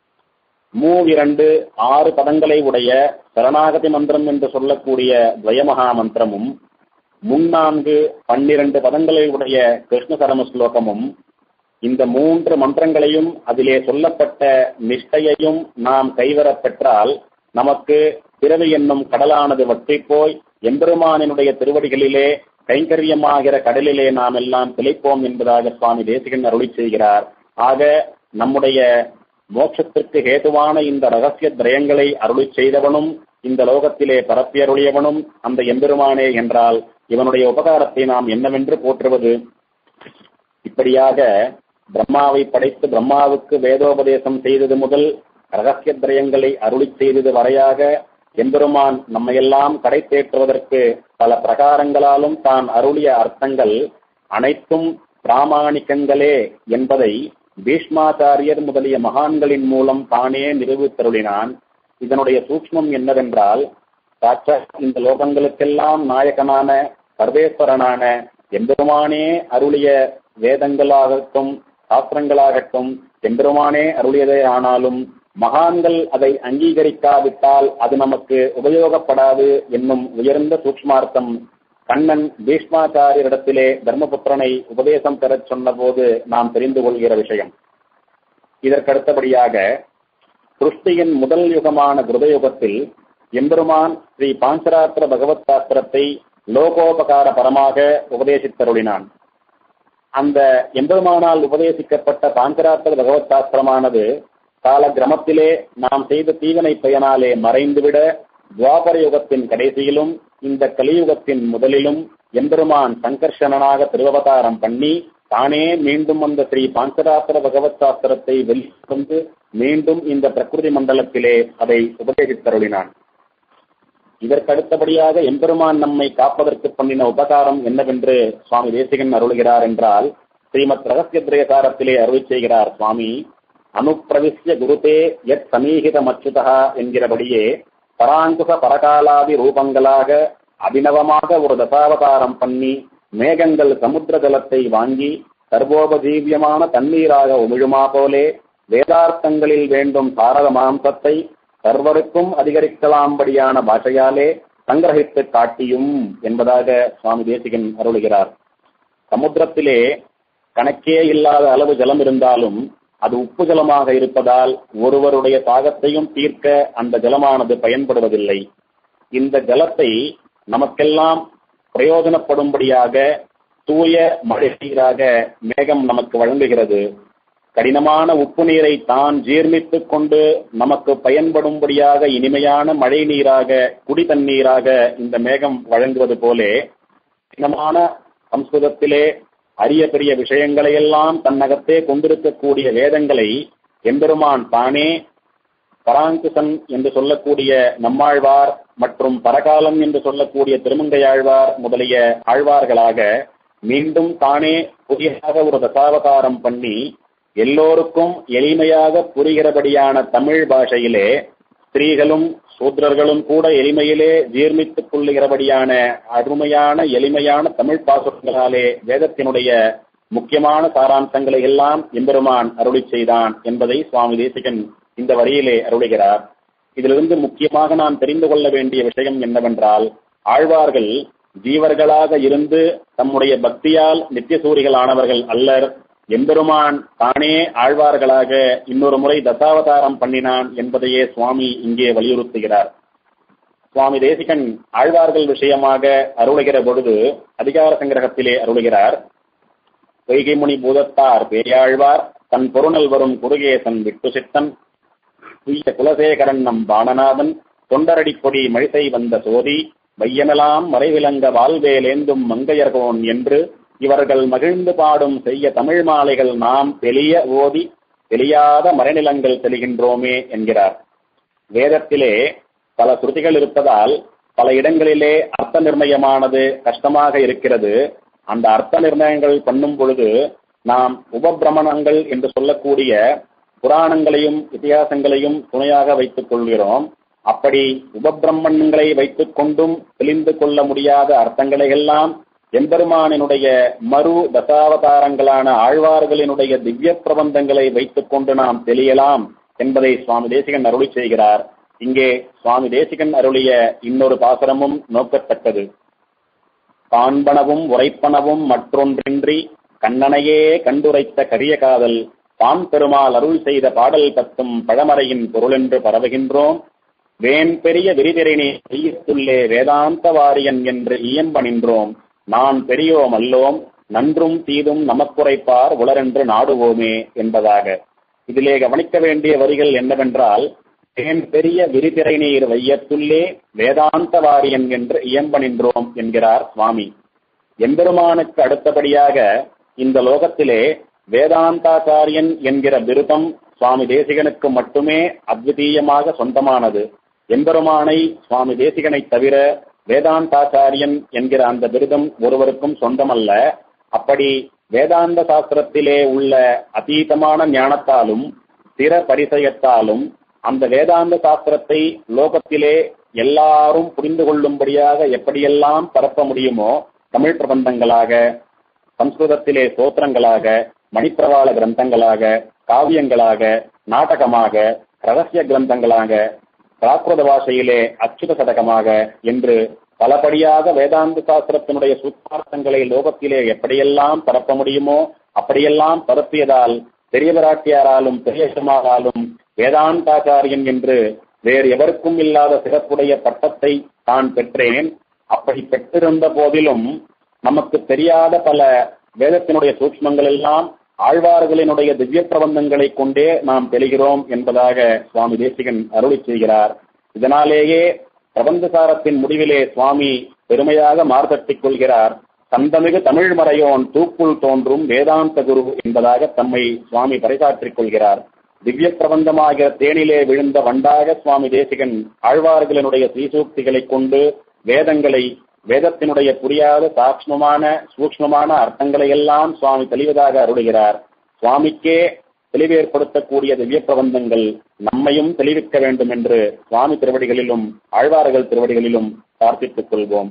மூவிரண்டு ஆறு பதங்களை உடைய சரணாகதி மந்திரம் என்று சொல்லக்கூடிய துவய மகாமந்திரமும் முன்னான்கு பன்னிரண்டு பதங்களை உடைய கிருஷ்ண சரம ஸ்லோகமும், இந்த மூன்று மந்திரங்களையும் அதிலே சொல்லப்பட்ட நிஷ்டையையும் நாம் கைவரப் பெற்றால் நமக்கு பிறவி என்னும் கடலானது வற்றி போய் எம்பெருமானினுடைய திருவடிகளிலே கைங்கரியமாகிற கடலிலே நாம் எல்லாம் திளைப்போம் என்பதாக சுவாமி தேசிகன் அருளி செய்கிறார். ஆக நம்முடைய மோட்சத்திற்கு ஹேதுவான இந்த ரகசிய திரயங்களை அருளி செய்தவனும் இந்த லோகத்திலே பரப்பி அருளியவனும் அந்த எம்பெருமானே என்றால் இவனுடைய உபகாரத்தை நாம் என்னவென்று போற்றுவது? இப்படியாக பிரம்மாவை படைத்து பிரம்மாவுக்கு வேதோபதேசம் செய்தது முதல் ரகசிய திரயங்களை அருளி செய்தது வரையாக எம்பெருமான் நம்மையெல்லாம் கடை தேற்றுவதற்கு பல பிரகாரங்களாலும் தான் அருளிய அர்த்தங்கள் அனைத்தும் பிராமாணிக்கங்களே என்பதை பீஷ்மாச்சாரியர் முதலிய மகான்களின் மூலம் தானே நிரூபித்தருளினான். இதனுடைய சூக்ஷ்மம் என்னவென்றால், சாட்சாத் இந்த லோகங்களுக்கெல்லாம் நாயகனான சர்வேஸ்வரனான எம்பெருமானே அருளிய வேதங்களாகட்டும் சாஸ்திரங்களாகட்டும் எம்பெருமானே அருளியதே ஆனாலும் மகான்கள் அதை அங்கீகரிக்காவிட்டால் அது நமக்கு உபயோகப்படாது என்னும் உயர்ந்த சூக்ஷ்மார்த்தம் கண்ணன் பீஷ்மாச்சாரியரிடத்திலே தர்மபுத்திரனை உபதேசம் பெறச் சொன்ன போது நாம் தெரிந்து கொள்கிற விஷயம். இதற்கடுத்தபடியாக சிருஷ்டியின் முதல் யுகமான கிருதயுகத்தில் எம்பெருமான் ஸ்ரீ பாஞ்சராத்திர பகவத் சாஸ்திரத்தை லோகோபகார பரமாக உபதேசித்தருளினான். அந்த எம்பெருமானால் உபதேசிக்கப்பட்ட பாஞ்சராத்திர பகவத் சாஸ்திரமானது கால கிரமத்திலே நாம் செய்த தீவனை பயனாலே மறைந்துவிட துவாபர யுகத்தின் கடைசியிலும் இந்த கலியுகத்தின் முதலிலும் எம்பெருமான் சங்கர்ஷனாக திருவவதாரம் பண்ணி தானே மீண்டும் அந்த ஸ்ரீ பாஞ்சராத்திர பகவத் சாஸ்திரத்தை வெளிக்கொண்டு மீண்டும் இந்த பிரகிருதி மண்டலத்திலே அதை உபதேசித்தருளினான். இதற்கடுத்தபடியாக எம்பெருமான் நம்மை காப்பதற்கு பண்ணின உபகாரம் என்னவென்று சுவாமி தேசிகன் அருளுகிறார் என்றால், ஸ்ரீமத் ரகசிய திரயசாரத்திலே அருளி செய்கிறார் சுவாமி, அனுப்பிரவிசிய குருதே யத் சமீகித மச்சுதா என்கிறபடியே பராங்குச பரகாலாதி ரூபங்களாக அபிநவமாக ஒரு தசாவதாரம் பண்ணி மேகங்கள் சமுத்திர ஜலத்தை வாங்கி சர்வோபஜீவியமான தண்ணீராக உமிழுமா போலே வேதார்த்தங்களில் வேண்டும் சாரத மாம்சத்தை சர்வருக்கும் அதிகரிக்கலாம்படியான பாஷையாலே சங்கிரகித்து காட்டியும் என்பதாக சுவாமி தேசிகன் அருளுகிறார். சமுத்திரத்திலே கணக்கே இல்லாத அளவு ஜலம் இருந்தாலும் அது உப்பு ஜலமாக இருப்பதால் ஒருவருடைய தாகத்தையும் தீர்க்க அந்த ஜலமானது பயன்படுவதில்லை. இந்த ஜலத்தை நமக்கெல்லாம் பிரயோஜனப்படும்படியாக தூய மழை நீராக மேகம் நமக்கு வழங்குகிறது. கடினமான உப்பு நீரை தான் ஜீர்ணித்துக் கொண்டு நமக்கு பயன்படும்படியாக இனிமையான மழை நீராக குடி தண்ணீராக இந்த மேகம் வழங்குவது போலே கடினமான சம்ஸ்கிருதத்திலே அரிய பெரிய விஷயங்களையெல்லாம் தன்னகத்தே கொண்டிருக்கக்கூடிய வேதங்களை எம்பெருமான் தானே பராங்குசன் என்று சொல்லக்கூடிய நம்மாழ்வார் மற்றும் பரகாலம் என்று சொல்லக்கூடிய திருமங்கையாழ்வார் முதலிய ஆழ்வார்களாக மீண்டும் தானே புதியாக ஒரு தசாவதாரம் பண்ணி எல்லோருக்கும் எளிமையாக புரிகிறபடியான தமிழ் பாஷையிலே ஸ்திரீகளும் சூத்ரர்களும் கூட எளிமையிலே ஜீர்ணித்துக் கொள்ளுகிறபடியான அருமையான எளிமையான தமிழ் பாசுரங்களாலே வேதத்தினுடைய முக்கியமான சாராம்சங்களை எல்லாம் எம்பெருமான் அருளி செய்தான் என்பதை சுவாமி தேசிகன் இந்த வரியிலே அருளுகிறார். இதிலிருந்து முக்கியமாக நாம் தெரிந்து கொள்ள வேண்டிய விஷயம் என்னவென்றால், ஆழ்வார்கள் ஜீவர்களாக இருந்து தம்முடைய பக்தியால் நித்தியசூரிகளானவர்கள் அல்லர். எம்பெருமான் தானே ஆழ்வார்களாக இன்னொரு முறை தசாவதாரம் பண்ணினான் என்பதையே சுவாமி இங்கே வலியுறுத்துகிறார். சுவாமி தேசிகன் ஆழ்வார்கள் விஷயமாக அருளுகிற பொழுது அதிகார சங்கிரகத்திலே அருளுகிறார். பொய்கைமுனி பூதத்தார் பேயாழ்வார் தன் பொருணல் வரும் குருகேசன் விட்டு சித்தன் துய்ய குலசேகரன் நம் பாணநாதன் தொண்டரடிப்பொடி மழிசை வந்த சோதி வையமெல்லாம் மறைவிலங்க வாழ்வேலேந்தும் மங்கையர்கோன் என்று இவர்கள் மகிழ்ந்து பாடும் செய்ய தமிழ் மாலைகள் நாம் தெளிய ஓதி தெரியாத மறைநிலங்கள் தெளிகின்றோமே என்கிறார். வேதத்திலே பல ஸ்ருதிகள் இருப்பதால் பல இடங்களிலே அர்த்த நிர்ணயமானது கஷ்டமாக இருக்கிறது. அந்த அர்த்த நிர்ணயங்கள் பண்ணும் பொழுது நாம் உபபிரமணங்கள் என்று சொல்லக்கூடிய புராணங்களையும் இதிகாசங்களையும் துணையாக வைத்துக் கொள்கிறோம். அப்படி உபபிரமணங்களை வைத்துக் கொண்டும் தெளிந்து கொள்ள முடியாத அர்த்தங்களை எல்லாம் எம்பெருமானினுடைய மறு தசாவதாரங்களான ஆழ்வார்களினுடைய திவ்ய பிரபந்தங்களை வைத்துக் கொண்டு நாம் தெளியலாம் என்பதை சுவாமி தேசிகன் அருளி செய்கிறார். இங்கே சுவாமி தேசிகன் அருளிய இன்னொரு பாசுரமும் நோக்கத்தக்கது. காண்பனவும் உரைப்பனவும் மற்றொன்றின்றி கண்ணனையே கண்டுரைத்த கரிய காதல் தான் பெருமாள் அருள் செய்த பாடல் பத்தும் பழமறையின் பொருளென்று பரவுகின்றோம். வேன் பெரிய விரிதிரைனே ஈயத்துள்ளே வேதாந்த வாரியன் என்று இயம்பணின்றோம். நான் பெரியோம் அல்லோம் நன்றும் தீதும் நமக்குரைப்பார் உளரென்று நாடுவோமே என்பதாக. இதிலே கவனிக்க வேண்டிய வரிகள் என்னவென்றால், தேன் பெரிய விரிதிரை நீர் வையத்துள்ளே வேதாந்த வாரியன் என்று இயம்பணின்றோம் என்கிறார் சுவாமி. எம்பெருமானுக்கு அடுத்தபடியாக இந்த லோகத்திலே வேதாந்தாச்சாரியன் என்கிற விருதம் சுவாமி தேசிகனுக்கு மட்டுமே அத்விதீயமாக சொந்தமானது. எம்பெருமானை சுவாமி தேசிகனை தவிர வேதாந்தாச்சாரியன் என்கிற அந்த விருதம் ஒருவருக்கும் சொந்தமல்ல. அப்படி வேதாந்த சாஸ்திரத்திலே உள்ள அதீதமான ஞானத்தாலும் திற பரிசயத்தாலும் அந்த வேதாந்த சாஸ்திரத்தை லோகத்திலே எல்லாரும் புரிந்து கொள்ளும்படியாக எப்படியெல்லாம் பரப்ப முடியுமோ, தமிழ் பிரபந்தங்களாக, சம்ஸ்கிருதத்திலே ஸ்தோத்திரங்களாக, மணிப்பிரவாள கிரந்தங்களாக, காவியங்களாக, நாடகமாக, ரகசிய கிரந்தங்களாக, பிராகிருத பாஷையிலே அச்சுத சதகமாக என்று பலபடியாக வேதாந்த சாஸ்திரத்தினுடைய சூத்தார்த்தங்களை லோகத்திலே எப்படியெல்லாம் பரப்ப முடியுமோ அப்படியெல்லாம் பரப்பியதால் பெரிய பிராட்டியாராலும் பெரியமாராலும் வேதாந்தாச்சாரியன் என்று வேறு எவருக்கும் இல்லாத சிறப்புடைய பட்டத்தை தான் பெற்றேன். அப்படி பெற்றிருந்த போதிலும் நமக்கு தெரியாத பல வேதத்தினுடைய சூக்ஷ்மங்கள் எல்லாம் ஆழ்வார்களினுடைய திவ்ய பிரபந்தங்களை கொண்டே நாம் தெளிகிறோம் என்பதாக சுவாமி தேசிகன் அருளி செய்கிறார். இதனாலேயே பிரபந்தசாரத்தின் முடிவிலே சுவாமி பெருமையாக மார்த்தட்டிக் கொள்கிறார். சந்தமிகு தமிழ் மறையோன் தூக்குள் தோன்றும் வேதாந்த குரு என்பதாக தம்மை சுவாமி பறைசாற்றிக் கொள்கிறார். திவ்ய பிரபந்தமாகிற தேனிலே விழுந்த வண்டாக சுவாமி தேசிகன் ஆழ்வார்களினுடைய ஸ்ரீசூக்திகளை கொண்டு வேதங்களை, வேதத்தினுடைய புரியாத சாட்சமான சூக்ஷ்மமான அர்த்தங்களை எல்லாம் சுவாமி தெளிவதாக அருளுகிறார். சுவாமிக்கே தெளிவேற்படுத்தக்கூடிய திவ்ய பிரபந்தங்கள் நம்மையும் தெளிவிக்க வேண்டும் என்று சுவாமி திருவடிகளிலும் ஆழ்வார்கள் திருவடிகளிலும் பிரார்த்தித்துக் கொள்வோம்.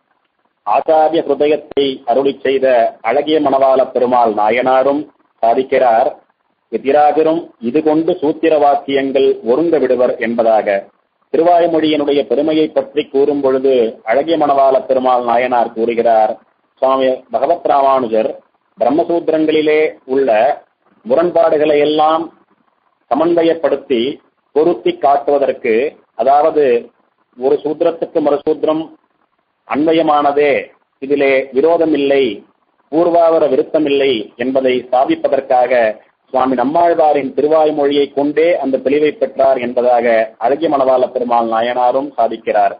ஆச்சாரிய ஹிருதயத்தை அருளி செய்த அழகிய மணவாள பெருமாள் நாயனாரும் சாதிக்கிறார். எதிராகரும் இது கொண்டு சூத்திர வாக்கியங்கள் ஒருங்க விடுவர் என்பதாக. திருவாய்மொழியினுடைய பெருமையை பற்றி கூறும் பொழுது அழகிய மணவாள பெருமாள் நாயனார் கூறுகிறார், சுவாமி பகவத் ராமானுஜர் பிரம்மசூத்திரங்களிலே உள்ள முரண்பாடுகளை எல்லாம் சமன்வயப்படுத்தி பொருத்தி காட்டுவதற்கு, அதாவது ஒரு சூத்திரத்துக்கு மறு சூத்திரம் அன்வயமானதே, இதிலே விரோதம் இல்லை, பூர்வாவர விருத்தமில்லை என்பதை ஸ்தாபிப்பதற்காக சுவாமி நம்மாழ்வாரின் திருவாய்மொழியை கொண்டே அந்த தெளிவை பெற்றார் என்பதாக அழகிய மணவாள பெருமாள் நாயனாரும் சாதிக்கிறார்.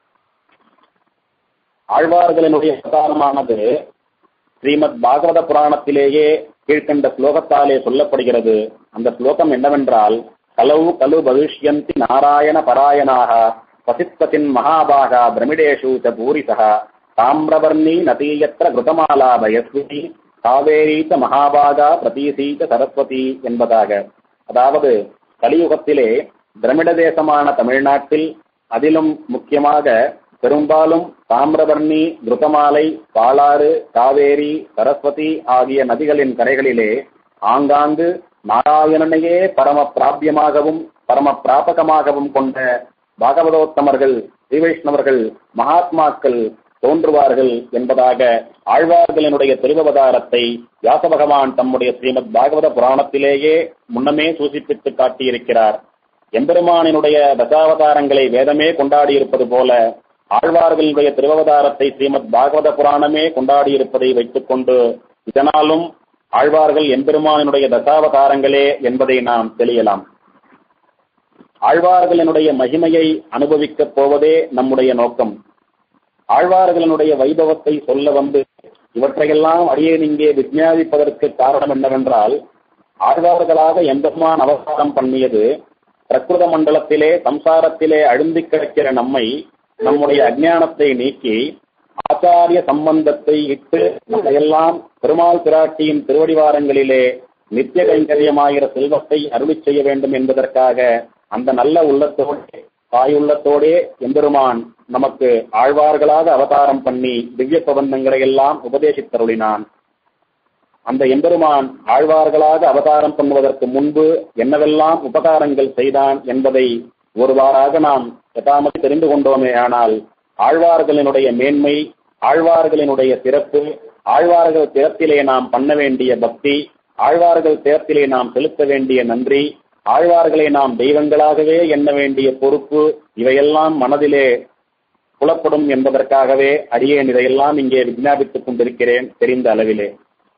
ஆழ்வார்களினுடைய பிரதானமானது ஸ்ரீமத் பாகவத புராணத்திலேயே கீழ்கண்ட ஸ்லோகத்தாலே சொல்லப்படுகிறது. அந்த ஸ்லோகம் என்னவென்றால், கலவு கலு பவிஷ்யந்தி நாராயண பராயணாக பசித்பதின் மகாபாகா பிரமிடேஷு ச பூரிசா தாமிரவர்ணி நதீயத்திர கிருதமாலா பயஸ்வி காவேரீச்ச மகாபாகா பிரதீசீச்ச சரஸ்வதி என்பதாக. அதாவது கலியுகத்திலே திரமிட தேசமான தமிழ்நாட்டில், அதிலும் முக்கியமாக பெரும்பாலும் தாமிரவர்ணி, கிருதமாலை, பாலாறு, காவேரி, சரஸ்வதி ஆகிய நதிகளின் கரைகளிலே ஆங்காங்கு நாராயணனையே பரம பிராபியமாகவும் பரம பிராபகமாகவும் கொண்ட பாகவதோத்தமர்கள், ஸ்ரீவைஷ்ணவர்கள், மகாத்மாக்கள் தோன்றுவார்கள் என்பதாக ஆழ்வார்களினுடைய திருவவதாரத்தை வியாச பகவான் தம்முடைய ஸ்ரீமத் பாகவத புராணத்திலேயே முன்னமே சூசிப்பித்து காட்டியிருக்கிறார். எம்பெருமானினுடைய தசாவதாரங்களை வேதமே கொண்டாடியிருப்பது போல ஆழ்வார்களுடைய திருவவதாரத்தை ஸ்ரீமத் பாகவத புராணமே கொண்டாடியிருப்பதை வைத்துக் கொண்டு இதனாலும் ஆழ்வார்கள் எம்பெருமானினுடைய தசாவதாரங்களே என்பதை நாம் தெளியலாம். ஆழ்வார்களினுடைய மகிமையை அனுபவிக்கப் போவதே நம்முடைய நோக்கம். ஆழ்வார்களினுடைய வைபவத்தை சொல்ல வந்து இவற்றையெல்லாம் அடியேன் இங்கே விஞ்ஞாபிப்பதற்கு காரணம் என்னவென்றால், ஆழ்வார்களாக எம்பெருமான் அவதாரம் பண்ணியது பிரகிருத மண்டலத்திலே சம்சாரத்திலே அழுந்தி கிடக்கிற நம்மை, நம்முடைய அஞ்ஞானத்தை நீக்கி ஆச்சாரிய சம்பந்தத்தை இட்டு நம்மையெல்லாம் பெருமாள் பிராட்டியின் திருவடிவாரங்களிலே நித்திய கைங்கரியமாகிற செல்வத்தை அருளி செய்ய வேண்டும் என்பதற்காக அந்த நல்ல உள்ளத்தோடே தாயுள்ளத்தோடே எம்பெருமான் நமக்கு ஆழ்வார்களாக அவதாரம் பண்ணி திவ்ய பிரபந்தங்களை எல்லாம் உபதேசித்தருளினான். அந்த எம்பெருமான் ஆழ்வார்களாக அவதாரம் பண்ணுவதற்கு முன்பு என்னவெல்லாம் உபகாரங்கள் செய்தான் என்பதை ஒருவாறாக நாம் யதாமதி தெரிந்து கொண்டோமே. ஆனால் ஆழ்வார்களினுடைய மேன்மை, ஆழ்வார்களினுடைய சிறப்பு, ஆழ்வார்கள் திறத்திலே நாம் பண்ண வேண்டிய பக்தி, ஆழ்வார்கள் திறத்திலே நாம் செலுத்த வேண்டிய நன்றி, ஆழ்வார்களை நாம் தெய்வங்களாகவே எண்ண வேண்டிய பொறுப்பு, இவையெல்லாம் மனதிலே புலப்படும் என்பதற்காகவே அடியேன் இதையெல்லாம் இங்கே விஞ்ஞாபித்துக் கொண்டிருக்கிறேன் தெரிந்த அளவிலே.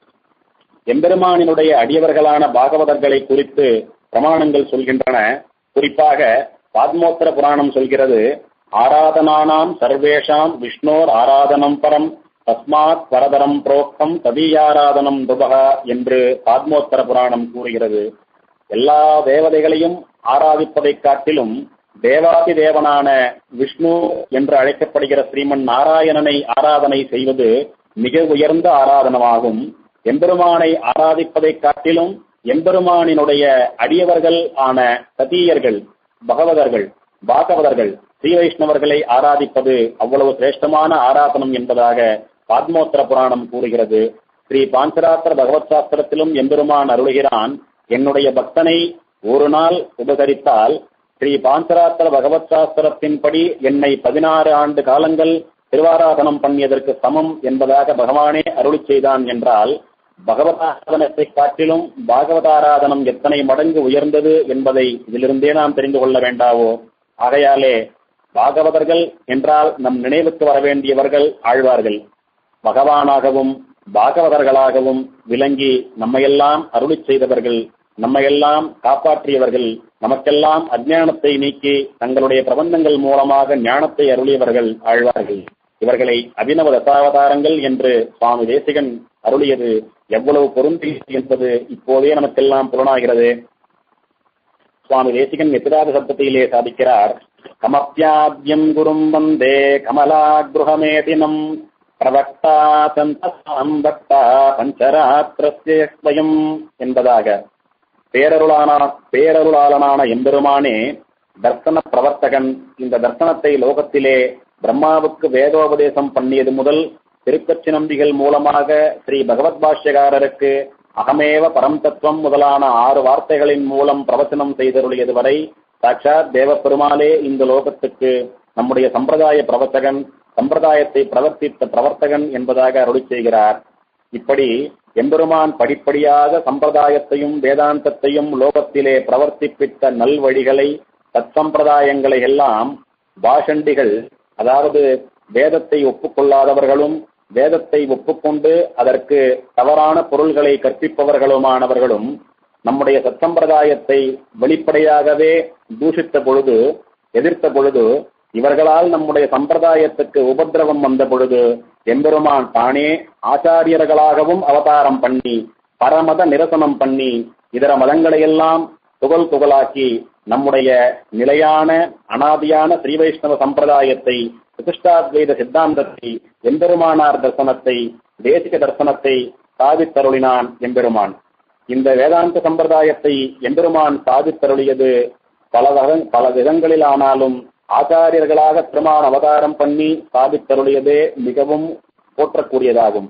எம்பெருமானினுடைய அடியவர்களான பாகவதர்களை குறித்து பிரமாணங்கள் சொல்கின்றன. குறிப்பாக பாத்மோத்தர புராணம் சொல்கிறது, ஆராதனானாம் சர்வேஷாம் விஷ்ணோர் ஆராதனம் பரம் தஸ்மாத் பரதரம் புரோக்தம் ததீயாராதனம் துபகா என்று பாத்மோத்தர புராணம் கூறுகிறது. எல்லா தேவதைகளையும் ஆராதிப்பதை காட்டிலும் தேவாதி தேவனான விஷ்ணு என்று அழைக்கப்படுகிற ஸ்ரீமன் நாராயணனை ஆராதனை செய்வது மிக உயர்ந்த ஆராதனமாகும். எம்பெருமானை ஆராதிப்பதை காட்டிலும் எம்பெருமானினுடைய அடியவர்கள் ஆன சதீயர்கள், பகவதர்கள், பாகவதர்கள், ஸ்ரீ வைஷ்ணவர்களை ஆராதிப்பது அவ்வளவு சிரேஷ்டமான ஆராதனம் என்பதாக பாத்மோத்தர புராணம் கூறுகிறது. ஸ்ரீ பாஞ்சராத்திர பகவத் சாஸ்திரத்திலும் எம்பெருமான் அருளுகிறான், என்னுடைய பக்தனை ஒரு நாள் உபகரித்தால் ஸ்ரீ பாஞ்சராத்திர பகவத் சாஸ்திரத்தின்படி என்னை பதினாறு ஆண்டு காலங்கள் திருவாராதனம் பண்ணியதற்கு சமம் என்பதாக பகவானே அருளி செய்தான் என்றால், பகவதாராதனத்தை காட்டிலும் பாகவதாராதனம் எத்தனை மடங்கு உயர்ந்தது என்பதை இதிலிருந்தே நாம் தெரிந்து கொள்ள வேண்டாவோ? ஆகையாலே பாகவதர்கள் என்றால் நம் நினைவுக்கு வர வேண்டியவர்கள் ஆழ்வார்கள். பகவானாகவும் பாகவதர்களாகவும் விளங்கி நம்மையெல்லாம் அருளி செய்தவர்கள், நம்மையெல்லாம் காப்பாற்றியவர்கள், நமக்கெல்லாம் அஞ்ஞானத்தை நீக்கி தங்களுடைய பிரபந்தங்கள் மூலமாக ஞானத்தை அருளியவர்கள் ஆழ்வார்கள். இவர்களை அபிநவ தசாவதாரங்கள் என்று சுவாமி தேசிகன் அருளியது எவ்வளவு பொருந்தி என்பது இப்போதே நமக்கெல்லாம் புலனாகிறது. சுவாமி தேசிகன் எத்திராத சப்தத்திலே சாதிக்கிறார், கமப்யாத்யம் குரும் வந்தே கமலாக்ருஹமேதினம் பிரவக்தா சந்தசாம் பக்தா பஞ்சராத்திரஸ்யம் என்பதாக. பேரருளான பேரருளாளனான எம்பெருமானே தர்சன பிரவர்த்தகன். இந்த தர்சனத்தை லோகத்திலே பிரம்மாவுக்கு வேதோபதேசம் பண்ணியது முதல் திருக்கச்சி நம்பிகள் மூலமாக ஸ்ரீ பகவத் பாஷ்யகாரருக்கு அகமேவ பரம் தத்துவம் முதலான ஆறு வார்த்தைகளின் மூலம் பிரவச்சனம் செய்தருளியது வரை சாட்சாத் தேவப்பெருமாளே இந்த லோகத்துக்கு நம்முடைய சம்பிரதாய பிரவர்த்தகன், சம்பிரதாயத்தை பிரவர்த்தித்த பிரவர்த்தகன் என்பதாக அருளி செய்கிறார். இப்படி எம்பெருமான் படிப்படியாக சம்பிரதாயத்தையும் வேதாந்தத்தையும் லோகத்திலே பிரவர்த்திப்பித்த நல்வழிகளை, சத்சம்பிரதாயங்களை எல்லாம் பாஷண்டிகள், அதாவது வேதத்தை ஒப்புக்கொள்ளாதவர்களும் வேதத்தை ஒப்புக்கொண்டு அதற்கு தவறான பொருள்களை கற்பிப்பவர்களுமானவர்களும் நம்முடைய சத்சம்பிரதாயத்தை வெளிப்படையாகவே தூஷித்த பொழுது, எதிர்த்த பொழுது, இவர்களால் நம்முடைய சம்பிரதாயத்துக்கு உபதிரவம் வந்த பொழுது எம்பெருமான் தானே ஆச்சாரியர்களாகவும் அவதாரம் பண்ணி பரமத நிரசனம் பண்ணி இதர மதங்களையெல்லாம் துகள் துகளாக்கி நம்முடைய நிலையான அனாதியான ஸ்ரீ வைஷ்ணவ சம்பிரதாயத்தை, விசிஷ்டாத்வைத சித்தாந்தத்தை, எம்பெருமானார் தர்சனத்தை, தேசிக தர்சனத்தை சாதித்தருளினான் எம்பெருமான். இந்த வேதாந்த சம்பிரதாயத்தை எம்பெருமான் சாதித்தருளியது பல பல விதங்களில் ஆனாலும் ஆச்சாரியர்களாக பெருமான் அவதாரம் பண்ணி சாதித்தருளியதே மிகவும் போற்றக்கூடியதாகும்.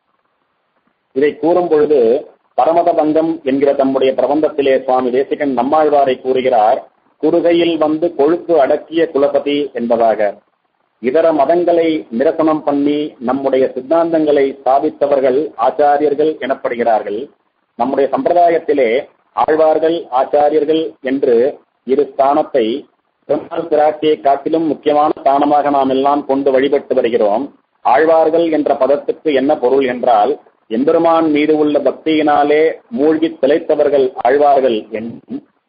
இதை கூறும் பொழுது பரமத பங்கம் என்கிற தம்முடைய பிரபந்தத்திலே சுவாமி தேசிகன் நம்மாழ்வாரை கூறுகிறார், குறுகையில் வந்து கொழுப்பு அடக்கிய குலபதி என்பதாக. இதர மதங்களை நிரசனம் பண்ணி நம்முடைய சித்தாந்தங்களை ஸ்தாபித்தவர்கள் ஆச்சாரியர்கள் எனப்படுகிறார்கள். நம்முடைய சம்பிரதாயத்திலே ஆழ்வார்கள் ஆச்சாரியர்கள் என்று இரு ஸ்தானத்தை பெருமாள் பிராட்டியை காட்டிலும் முக்கியமான ஸ்தானமாக நாம் எல்லாம் கொண்டு வழிபட்டு வருகிறோம். ஆழ்வார்கள் என்ற பதத்துக்கு என்ன பொருள் என்றால், எம்பெருமான் மீது உள்ள பக்தியினாலே மூழ்கி திளைத்தவர்கள் ஆழ்வார்கள் என்றும்,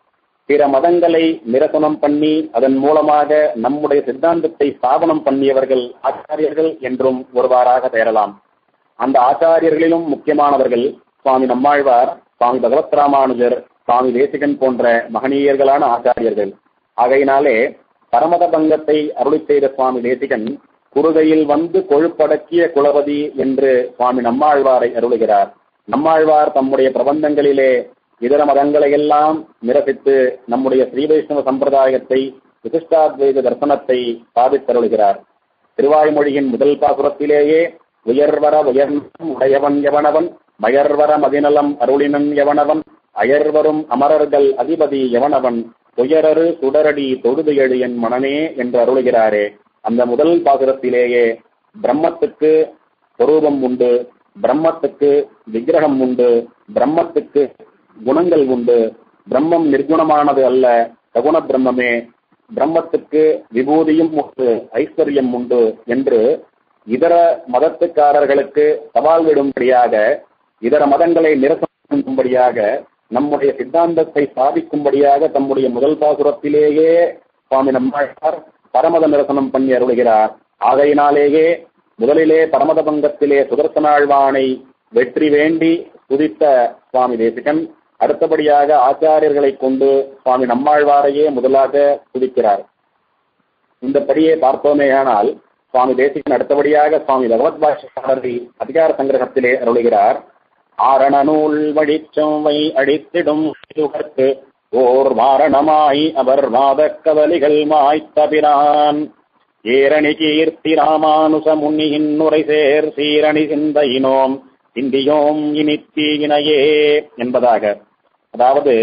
பிற மதங்களை நிரசனம் பண்ணி அதன் மூலமாக நம்முடைய சித்தாந்தத்தை ஸ்தாபனம் பண்ணியவர்கள் ஆச்சாரியர்கள் என்றும் ஒருவாறாக பெயரலாம். அந்த ஆச்சாரியர்களிலும் முக்கியமானவர்கள் சுவாமி நம்மாழ்வார், சுவாமி பகவத் ராமானுஜர், சுவாமி தேசிகன் போன்ற மகனீயர்களான ஆச்சாரியர்கள். ஆகையினாலே பரமத பங்கத்தை அருளி செய்த சுவாமி தேசிகன் குறுகையில் வந்து கொழுப்படக்கிய குலபதி என்று சுவாமி நம்மாழ்வாரை அருளுகிறார். நம்மாழ்வார் தம்முடைய பிரபந்தங்களிலே இதர மதங்களையெல்லாம் நிரசித்து நம்முடைய ஸ்ரீ வைஷ்ணவ சம்பிரதாயத்தை, விசிஷ்டாத்வைத தர்சனத்தை சாதித்தருளுகிறார். திருவாய்மொழியின் முதல் பாசுரத்திலேயே உயர்வர உயர்நம் உடையவன் எவனவன், மயர்வர மதிநலம் அருளினன் எவனவன், அயர்வரும் அமரர்கள் அதிபதி எவனவன், துயரரு சுடரடி தொழுது எழு என் மனனே என்று அருளுகிறாரே. அந்த முதல் பாசுரத்திலேயே பிரம்மத்துக்கு சொரூபம் உண்டு, பிரம்மத்துக்கு விக்கிரகம் உண்டு, பிரம்மத்துக்கு குணங்கள் உண்டு, பிரம்மம் நிர்குணமானது அல்ல, சகுண பிரம்மமே, பிரம்மத்துக்கு விபூதியும் உண்டு, ஐஸ்வர்யம் உண்டு என்று இதர மதத்துக்காரர்களுக்கு சவால் விடும்படியாக, இதர மதங்களை நிரசனம்படியாக, நம்முடைய சித்தாந்தத்தை சாதிக்கும்படியாக தம்முடைய முதல் பாசுரத்திலேயே சுவாமி நம்மாழ்வார் பரமத நிரசனம் பண்ணி அருளுகிறார். ஆகையினாலேயே முதலிலே பரமத பங்கத்திலே சுதர்சனாழ்வானை வெற்றி வேண்டி துதித்த சுவாமி தேசிகன் அடுத்தபடியாக ஆச்சாரியர்களை கொண்டு சுவாமி நம்மாழ்வாரையே முதலாக துதிக்கிறார். இந்த படியே பார்த்தோமேயானால் சுவாமி தேசிகன் அடுத்தபடியாக சுவாமி பகவத் பாஷ்யக்காரரை அதிகார சங்கிரகத்திலே அருளுகிறார். ஆரண நூல் வழிச்சொவ்வை அடித்திடும் சுகர்க்கு ஓர் வாரணமாய் அவர் வாத கவலிகள் மாய்த்தபிரான் ஏரணி கீர்த்தி ராமானுச முன்னியின் நுரை சேர் சீரணி சிந்தையினோம் இந்தியோம் இனித்தி இணையே என்பதாக. அதாவது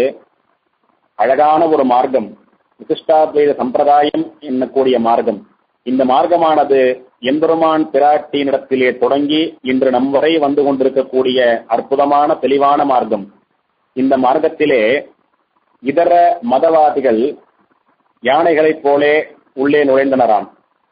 அழகான ஒரு மார்க்கம், விசிஷ்டாத்வைத சம்பிரதாயம் என்னக்கூடிய மார்க்கம். இந்த மார்க்கமானது எம்பெருமான் பிராட்டியினிடத்திலே தொடங்கி இன்று நம் வரை வந்து கொண்டிருக்கக்கூடிய அற்புதமான தெளிவான மார்க்கம். இந்த மார்க்கத்திலே இதர மதவாதிகள் யானைகளைப் போலே உள்ளே நுழைந்தனராம்.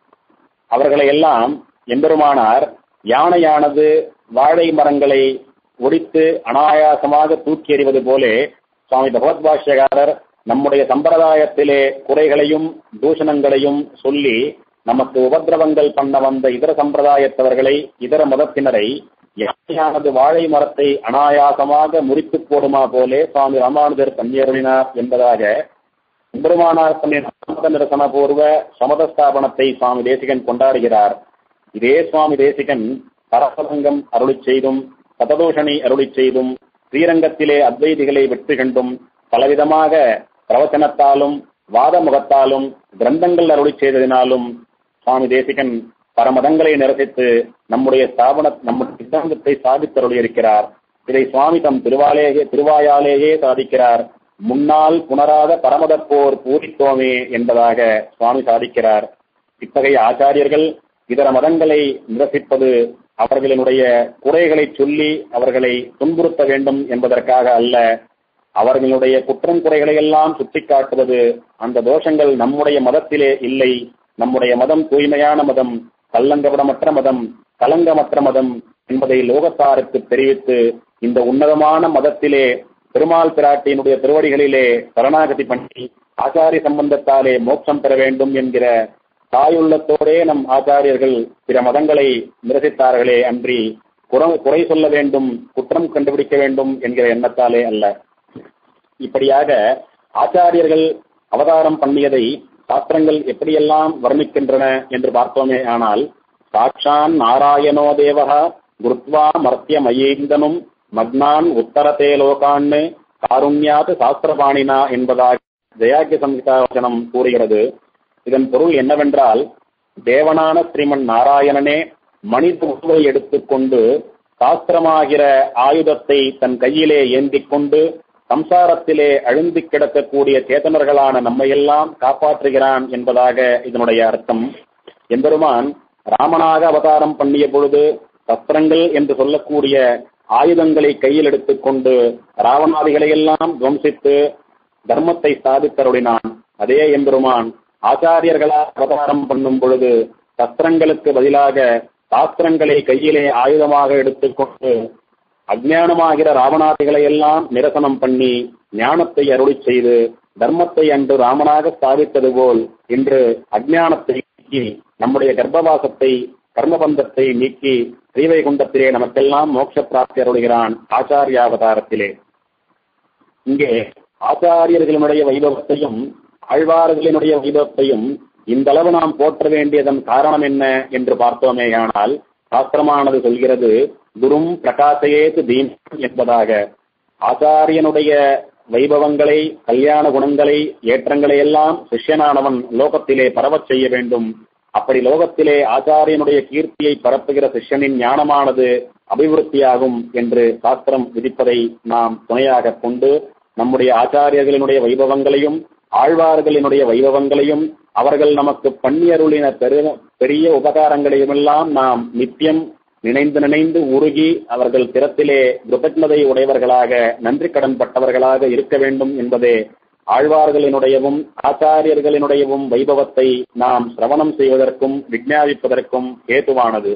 அவர்களை எல்லாம் எம்பெருமானார் யானையானது வாழை மரங்களை ஒடித்து அனாயாசமாக தூக்கி எறிவது போலே சுவாமி பகவத் பாஷ்யகாரர் நம்முடைய சம்பிரதாயத்திலே குறைகளையும் தூஷணங்களையும் சொல்லி நமக்கு உபதிரவங்கள் பண்ண வந்த இதர சம்பிரதாயத்தவர்களை, இதர மதத்தினரை யானையானது வாழை மரத்தை அனாயாசமாக முறித்து போடுமா போலே சுவாமி ராமானுஜர் கன்னியருளினார் என்பதாக எம்பெருமானார் சமத நிரசன பூர்வ சமத ஸ்தாபனத்தை சுவாமி தேசிகன் கொண்டாடுகிறார். இதே சுவாமி தேசிகன் பரசங்கம் அருளி செய்தும் சததூஷணி அருளி செய்தும் ஸ்ரீரங்கத்திலே அத்வைதிகளை வெற்றி கண்டும் பலவிதமாக பிரவச்சனத்தாலும் வாத முகத்தாலும் கிரந்தங்கள் அருளி செய்ததினாலும் சுவாமி தேசிகன் பரமதங்களை நிரசித்து நம்முடைய ஸ்தாபன நம்முடைய சித்தாந்தத்தை சாதித்தருளியிருக்கிறார். இதை சுவாமி தம் திருவாலேயே திருவாயாலேயே சாதிக்கிறார். முன்னால் புனராத பரமதப்போர் பூரித்தோமே என்பதாக சுவாமி சாதிக்கிறார். இத்தகைய ஆச்சாரியர்கள் இதர மதங்களை நிரசிப்பது அவர்களினுடைய குறைகளை சொல்லி அவர்களை துன்புறுத்த வேண்டும் என்பதற்காக அல்ல, அவர்களுடைய குற்றம் குறைகளை எல்லாம் சுட்டிக்காட்டுவது. அந்த தோஷங்கள் நம்முடைய மதத்திலே இல்லை, நம்முடைய மதம் தூய்மையான மதம், கல்லங்கபடமற்ற மதம், கலங்கமற்ற மதம் என்பதை லோகத்தாருக்கு தெரிவித்து இந்த உன்னதமான மதத்திலே பெருமாள் பிராட்டியினுடைய திருவடிகளிலே சரணாகதி பண்ணி ஆச்சாரிய சம்பந்தத்தாலே மோட்சம் பெற வேண்டும் என்கிற தாயுள்ளத்தோடே நம் ஆச்சாரியர்கள் பிற மதங்களை நிரசித்தார்களே அன்றி குறை சொல்ல வேண்டும், குற்றம் கண்டுபிடிக்க வேண்டும் என்கிற எண்ணத்தாலே அல்ல. இப்படியாக ஆச்சாரியர்கள் அவதாரம் பண்ணியதை சாஸ்திரங்கள் எப்படியெல்லாம் வர்ணிக்கின்றன என்று பார்த்தோமே ஆனால், சாட்சான் நாராயணோ தேவகா குருத்வா மர்த்திய மயேந்தனும் மக்னான் உத்தரத்தே லோகான்னு காருண்யாத் சாஸ்திரபாணினா என்பதாக ஜெயாக்கிய சம்ஹிதா வசனம் கூறுகிறது. இதன் பொருள் என்னவென்றால், தேவனான ஸ்ரீமன் நாராயணனே மனித உருவை எடுத்துக்கொண்டு சாஸ்திரமாகிற ஆயுதத்தை தன் கையிலே ஏந்தி கொண்டு சம்சாரத்திலே அழுந்தி கிடக்கக்கூடிய சேதனர்களான நம்மையெல்லாம் காப்பாற்றுகிறான் என்பதாக இதனுடைய அர்த்தம். எம்பெருமான் ராமனாக அவதாரம் பண்ணிய பொழுது சஸ்திரங்கள் என்று சொல்லக்கூடிய ஆயுதங்களை கையில் எடுத்துக்கொண்டு ராவணாதிகளையெல்லாம் துவம்சித்து தர்மத்தை ஸ்தாபித்தருளினான். அதே எம்பெருமான் ஆச்சாரியர்களால் அவதாரம் பண்ணும் பொழுது சஸ்திரங்களுக்கு பதிலாக சாஸ்திரங்களை கையிலே ஆயுதமாக எடுத்துக்கொண்டு அஜ்ஞானமாகிற ராவணாதிகளை எல்லாம் நிரசனம் பண்ணி ஞானத்தை அருளி செய்து தர்மத்தை அன்று ராமனாக ஸ்தாபித்தது போல் இன்று அஜ்ஞானத்தை நீக்கி நம்முடைய கர்ப்பவாசத்தை கர்மபந்தத்தை நீக்கி ஸ்ரீவைகுண்டத்திலே நமக்கெல்லாம் மோட்ச பிராப்தி அருளுகிறான் ஆச்சாரியாவதாரத்திலே. இங்கே ஆச்சாரியர்களுடைய வைபவத்தையும் ஆழ்வார்களினுடைய வைபவத்தையும் இந்த அளவு நாம் போற்ற வேண்டியதன் காரணம் என்ன என்று பார்த்தோமேயானால் சாஸ்திரமானது சொல்கிறது, குரும் பிரகாசயேது தீனம் என்பதாக. ஆச்சாரியனுடைய வைபவங்களை, கல்யாண குணங்களை, ஏற்றங்களை எல்லாம் சிஷ்யனானவன் லோகத்திலே பரவச் செய்ய வேண்டும். அப்படி லோகத்திலே ஆச்சாரியனுடைய கீர்த்தியை பரப்புகிற சிஷ்யனின் ஞானமானது அபிவிருத்தியாகும் என்று சாஸ்திரம் விதிப்பதை நாம் துணையாக கொண்டு நம்முடைய ஆச்சாரியர்களினுடைய வைபவங்களையும் ஆழ்வார்களினுடைய வைபவங்களையும் அவர்கள் நமக்கு பண்ணியருளின பெரு பெரிய உபகாரங்களையுமெல்லாம் நாம் நித்தியம் நினைந்து நினைந்து உருகி அவர்கள் திறத்திலே கிருதஜ்ஞதை உடையவர்களாக நன்றி கடன் பட்டவர்களாக இருக்க வேண்டும் என்பதே ஆழ்வார்களினுடையவும் ஆச்சாரியர்களினுடையவும் வைபவத்தை நாம் சிரவணம் செய்வதற்கும் விஞ்ஞாபிப்பதற்கும் ஏதுவானது.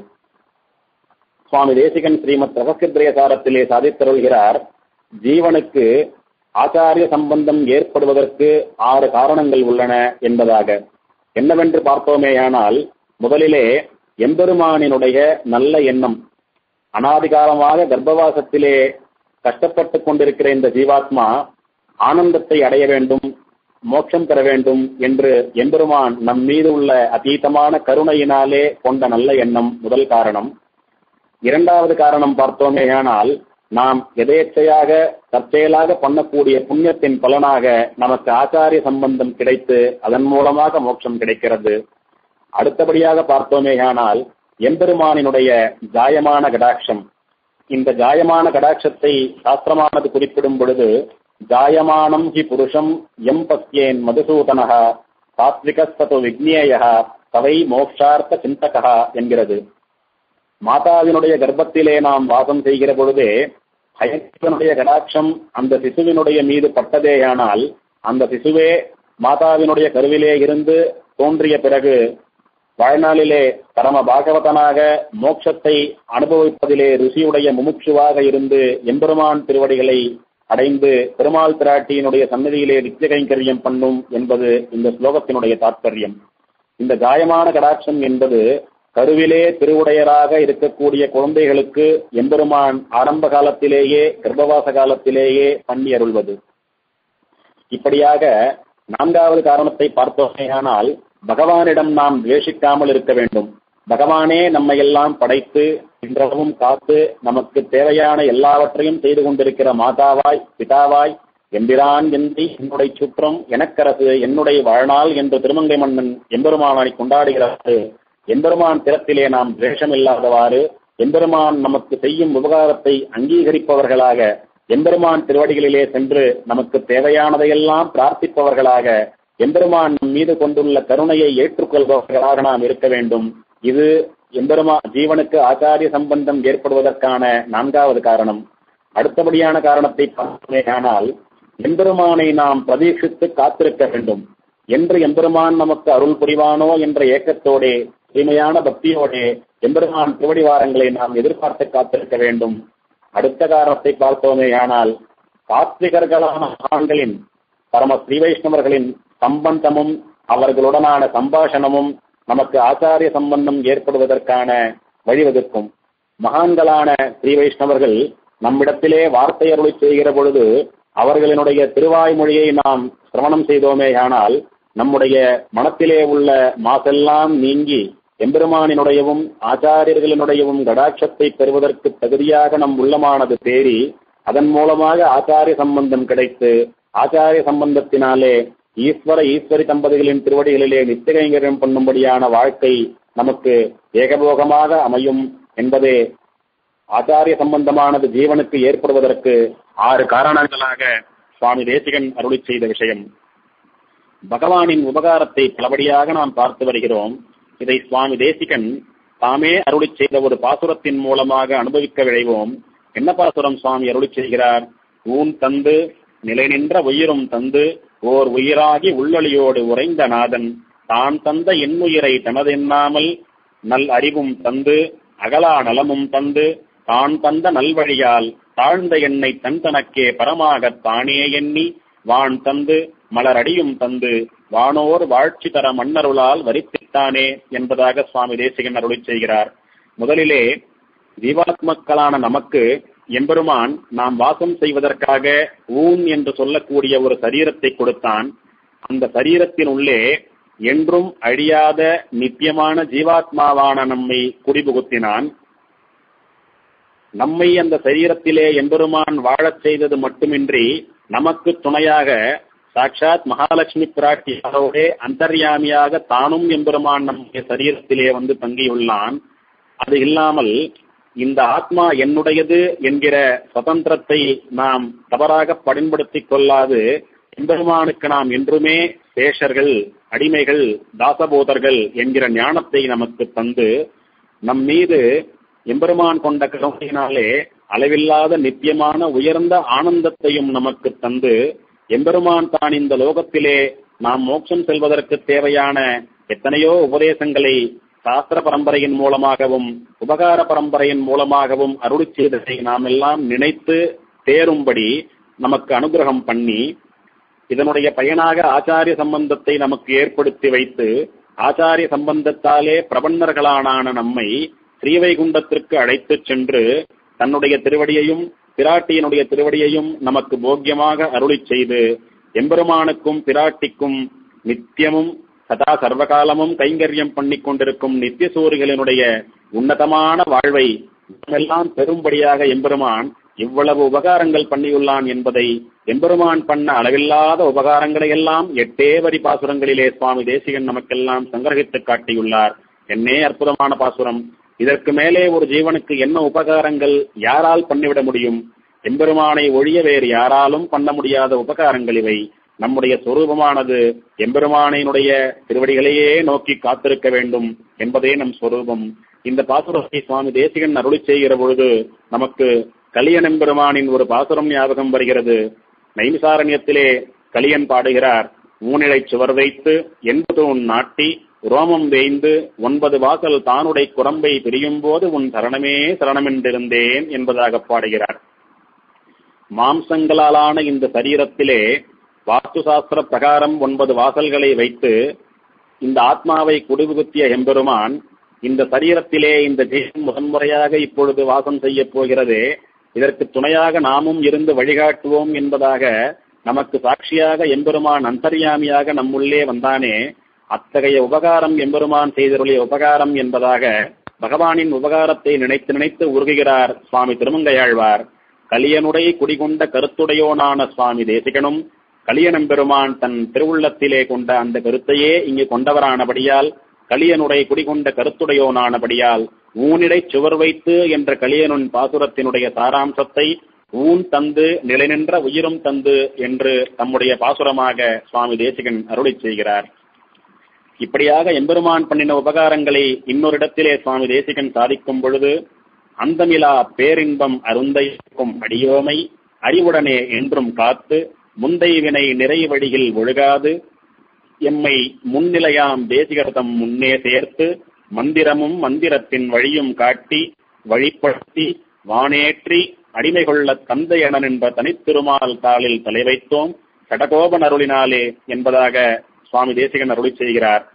சுவாமி தேசிகன் ஸ்ரீமத் ரகசியத்ரயசாரத்திலே சாதித்தருள்கிறார், ஜீவனுக்கு ஆச்சாரிய சம்பந்தம் ஏற்படுவதற்கு ஆறு காரணங்கள் உள்ளன என்பதாக. என்னவென்று பார்த்தோமேயானால், முதலிலே எம்பெருமானினுடைய நல்ல எண்ணம். அனாதிகாலமாக கர்ப்பவாசத்திலே கஷ்டப்பட்டு கொண்டிருக்கிற இந்த ஜீவாத்மா ஆனந்தத்தை அடைய வேண்டும், மோட்சம் பெற வேண்டும் என்று எம்பெருமான் நம் மீது உள்ள அதீதமான கருணையினாலே கொண்ட நல்ல எண்ணம் முதல் காரணம். இரண்டாவது காரணம் பார்த்தோமேயானால், நாம் எதேச்சையாக தற்செயலாக பண்ணக்கூடிய புண்ணியத்தின் பலனாக நமக்கு ஆச்சாரிய சம்பந்தம் கிடைத்து அதன் மூலமாக மோட்சம் கிடைக்கிறது. அடுத்தபடியாக பார்த்தோமேயானால், எம்பெருமானினுடைய ஜாயமான கடாட்சம். இந்த ஜாயமான கடாட்சத்தை சாஸ்திரமானது குறிப்பிடும் பொழுது, ஜாயமானம் ஹி புருஷம் எம் பத்யேன் மதுசூதனஹ சாத்விகஸ்தோ விக்னேயஹ தவை மோக்ஷார்த்த சிந்தகா என்கிறது. மாதாவினுடைய கர்ப்பத்திலே நாம் வாசம் செய்கிற பொழுதே ஹயனுடைய கடாட்சம் அந்த சிசுவினுடைய மீது பட்டதேயானால் அந்த சிசுவே மாதாவினுடைய கருவிலே இருந்து தோன்றிய பிறகு வாழ்நாளிலே பரம பாகவதனாக மோட்சத்தை அனுபவிப்பதிலே ருசியுடைய முமுட்சுவாக இருந்து எம்பெருமான் திருவடிகளை அடைந்து பெருமாள் பிராட்டியினுடைய சன்னதியிலே நித்திய கைங்கரியம் பண்ணும் என்பது இந்த ஸ்லோகத்தினுடைய தாற்பயம். இந்த காயமான கடாட்சம் என்பது கருவிலே திருவுடையராக இருக்கக்கூடிய குழந்தைகளுக்கு எம்பெருமான் ஆரம்ப காலத்திலேயே கர்ப்பவாச காலத்திலேயே பண்ணி அருள்வது. இப்படியாக நான்காவது காரணத்தை பார்த்தோமேயானால், பகவானிடம் நாம் துவேஷிக்காமல் இருக்க வேண்டும். பகவானே நம்மை எல்லாம் படைத்து இன்றளவும் காத்து நமக்கு தேவையான எல்லாவற்றையும் செய்து கொண்டிருக்கிற மாதாவாய் பிதாவாய் எம்பிரான் என்று என்னுடைய சுற்றம் எனக்கரசு என்னுடைய வாழ்நாள் என்று திருமங்கை மன்னன் எம்பெருமானை கொண்டாடுகிறாரு. எம்பெருமான் திறத்திலே நாம் துவேஷம் இல்லாதவாறு எம்பெருமான் நமக்கு செய்யும் உபகாரத்தை அங்கீகரிப்பவர்களாக, எம்பெருமான் திருவடிகளிலே சென்று நமக்கு தேவையானதையெல்லாம் பிரார்த்திப்பவர்களாக, எம்பெருமான் நம் மீது கொண்டுள்ள கருணையை ஏற்றுக்கொள்பவர்களாக நாம் இருக்க வேண்டும். இது எம்பெருமா ஜீவனுக்கு ஆச்சாரிய சம்பந்தம் ஏற்படுவதற்கான நான்காவது காரணம். அடுத்தபடியான காரணத்தை பார்த்தோமேயானால், எம்பெருமானை நாம் பிரதீட்சித்து காத்திருக்க வேண்டும். என்று எம்பெருமான் நமக்கு அருள் புரிவானோ என்ற ஏக்கத்தோடே தூய்மையான பக்தியோடே எம்பெருமான் திருவடிவாரங்களை நாம் எதிர்பார்த்து காத்திருக்க வேண்டும். அடுத்த காரணத்தை பார்த்தோமேயானால், சாத்விகர்களான மகான்களின் பரம ஸ்ரீ வைஷ்ணவர்களின் சம்பந்தமும் அவர்களுடனான சம்பாஷணமும் நமக்கு ஆச்சாரிய சம்பந்தம் ஏற்படுவதற்கான வழிவகுக்கும். மகான்களான ஸ்ரீ வைஷ்ணவர்கள் நம்மிடத்திலே வார்த்தை அருளை செய்கிற பொழுது அவர்களினுடைய திருவாய்மொழியை நாம் சிரவணம் செய்தோமேயானால் நம்முடைய மனத்திலே உள்ள மாசெல்லாம் நீங்கி எம்பெருமானினுடையவும் ஆச்சாரியர்களினுடையவும் கடாட்சத்தை பெறுவதற்கு தகுதியாக நம் உள்ளமானது தேறி அதன் மூலமாக ஆச்சாரிய சம்பந்தம் கிடைத்து ஆச்சாரிய சம்பந்தத்தினாலே ஈஸ்வர ஈஸ்வரி தம்பதிகளின் திருவடிகளிலே நித்திய கைங்கரியம் பண்ணும்படியான வாழ்க்கை நமக்கு ஏகபோகமாக அமையும் என்பதே ஆச்சாரிய சம்பந்தமானது ஜீவனுக்கு ஏற்படுவதற்கு ஆறு காரணங்களாக சுவாமி தேசிகன் அருளி செய்த விஷயம். பகவானின் உபகாரத்தை பலபடியாக நாம் பார்த்து வருகிறோம். இதை சுவாமி தேசிகன் தாமே அருளி செய்த ஒரு பாசுரத்தின் மூலமாக அனுபவிக்க விழைவோம். என்ன பாசுரம் சுவாமி அருளி செய்கிறார்? ஊன் தந்து நிலை நின்ற உயிரும் தந்து ஓர் உயிராகி உள்ளொளியோடு உறைந்த நாதன் தான் தந்த என்னுயிரை தனதென்னாமல் நல் அறிவும் தந்து அகலா நலமும் தந்து தான் தந்த நல்வழியால் தாழ்ந்த எண்ணெய் தன் தனக்கே பரமாகத் தானே எண்ணி வான் தந்து மலரடியும் தந்து வானோர் வாழ்ச்சி தர மன்னருளால் வரித்திட்டானே என்பதாக சுவாமி தேசிகன் அருளிச் செய்கிறார். முதலிலே ஜீவாத்மக்களான நமக்கு எம்பெருமான் நாம் வாசம் செய்வதற்காக ஊன் என்று சொல்லக்கூடிய ஒரு சரீரத்தை கொடுத்தான். அந்த சரீரத்தின் உள்ளே என்றும் அழியாத நித்தியமான ஜீவாத்மாவான நம்மை குடிபுகுத்தினான். நம்மை அந்த சரீரத்திலே எம்பெருமான் வாழச் செய்தது மட்டுமின்றி நமக்கு துணையாக சாட்சாத் மகாலட்சுமி பிராட்டியாரோடே அந்தர்யாமியாக தானும் எம்பெருமான் நம்முடைய சரீரத்திலே வந்து தங்கியுள்ளான். அது இல்லாமல் இந்த ஆத்மா என்னுடையது என்கிற சுதந்திரத்தை நாம் தவறாக பயன்படுத்திக் கொள்ளாது எம்பெருமானுக்கு நாம் என்றுமே சேஷர்கள், அடிமைகள், தாசபோதர்கள் என்கிற ஞானத்தை நமக்கு தந்து நம் மீது எம்பெருமான் கொண்ட கருணையினாலே அளவில்லாத நித்தியமான உயர்ந்த ஆனந்தத்தையும் நமக்கு தந்து எம்பெருமான் தான் இந்த லோகத்திலே நாம் மோட்சம் செல்வதற்கு தேவையான எத்தனையோ உபதேசங்களை சாஸ்திர பரம்பரையின் மூலமாகவும் உபகார பரம்பரையின் மூலமாகவும் அருளி செய்ததை நாம் எல்லாம் நினைத்து தேரும்படி நமக்கு அனுகிரகம் பண்ணி இதனுடைய பயனாக ஆச்சாரிய சம்பந்தத்தை நமக்கு ஏற்படுத்தி வைத்து ஆச்சாரிய சம்பந்தத்தாலே பிரபன்னர்களான நம்மை ஸ்ரீவைகுண்டத்திற்கு அழைத்துச் சென்று தன்னுடைய திருவடியையும் பிராட்டியினுடைய திருவடியையும் நமக்கு போக்கியமாக அருளி செய்து எம்பெருமானுக்கும் பிராட்டிக்கும் நித்தியமும் சதா சர்வகாலமும் கைங்கரியம் பண்ணி கொண்டிருக்கும் நித்திய சூரிகளினுடைய உன்னதமான வாழ்வை எல்லாம் பெரும்படியாக எம்பெருமான் இவ்வளவு உபகாரங்கள் பண்ணியுள்ளான் என்பதை எம்பெருமான் பண்ண அளவில்லாத உபகாரங்களை எல்லாம் எட்டே வரி பாசுரங்களிலே சுவாமி தேசிகன் நமக்கெல்லாம் சங்கிரகித்து காட்டியுள்ளார். என்னே அற்புதமான பாசுரம்! இதற்கு மேலே ஒரு ஜீவனுக்கு என்ன உபகாரங்கள் யாரால் பண்ணிவிட முடியும்? எம்பெருமானை ஒழிய வேறு யாராலும் பண்ண முடியாத உபகாரங்கள் இவை. நம்முடைய சொரூபமானது எம்பெருமானையினுடைய திருவடிகளையே நோக்கி காத்திருக்க வேண்டும் என்பதே நம் சொரூபம். இந்த பாசுரத்தை சுவாமி தேசிகன் அருளி செய்கிற பொழுது நமக்கு கலியன் எம்பெருமானின் ஒரு பாசுரம் ஞாபகம் வருகிறது. நைமிசாரண்யத்திலே கலியன் பாடுகிறார். ஊனிலை சுவர் வைத்து என்பது உன் நாட்டி ரோமம் வேய்ந்து ஒன்பது வாசல் தானுடை குரம்பை பிரியும் போது உன் சரணமே சரணமென்றிருந்தேன் என்பதாக பாடுகிறார். மாம்சங்களாலான இந்த சரீரத்திலே வாஸ்து சாஸ்திர பிரகாரம் ஒன்பது வாசல்களை வைத்து இந்த ஆத்மாவை குடிபுகுத்திய எம்பெருமான் இந்த சரீரத்திலே இந்த ஜீவன் முதன்முறையாக இப்பொழுது வாசம் செய்ய போகிறதே, இதற்கு துணையாக நாமும் இருந்து வழிகாட்டுவோம் என்பதாக நமக்கு சாட்சியாக எம்பெருமான் அந்தர்யாமியாக நம்முள்ளே வந்தானே, அத்தகைய உபகாரம் எம்பெருமான் செய்தருளிய உபகாரம் என்பதாக பகவானின் உபகாரத்தை நினைத்து நினைத்து உருகுகிறார் சுவாமி திருமங்கையாழ்வார். கலியனுடை குடிகொண்ட கருத்துடையோனான சுவாமி தேசிகனும் கலியனெம்பெருமான் தன் திருவுள்ளத்திலே கொண்ட அந்த கருத்தையே இங்கு கொண்டவரானபடியால் கலியனுடை குடிகொண்ட கருத்துடையோனானபடியால் ஊனிடை சுவர் வைத்து என்ற கலியனுன் பாசுரத்தினுடைய சாராம்சத்தை ஊன் தந்து நிலைநின்ற உயிரும் தந்து என்று தம்முடைய பாசுரமாக சுவாமி தேசிகன் அருளி செய்கிறார். இப்படியாக எம்பெருமான் பண்ணின உபகாரங்களை இன்னொரு இடத்திலே சுவாமி தேசிகன் சாதிக்கும் பொழுது அந்தமிலா பேரின்பம் அருந்தைக்கும் அடியோமை அறிவுடனே என்றும் காத்து முந்தை வினை நிறைவழியில் ஒழுகாது எம்மை முன்னிலையாம் தேசிகர்தம் முன்னே சேர்த்து மந்திரமும் மந்திரத்தின் வழியும் காட்டி வழிப்படுத்தி வானேற்றி அடிமை கொள்ள தந்தையனன் என்ற தனித்திருமால் தாளில் தலை வைத்தோம் கடகோபன் அருளினாலே என்பதாக சுவாமி தேசிகன் அருளி செய்கிறார்.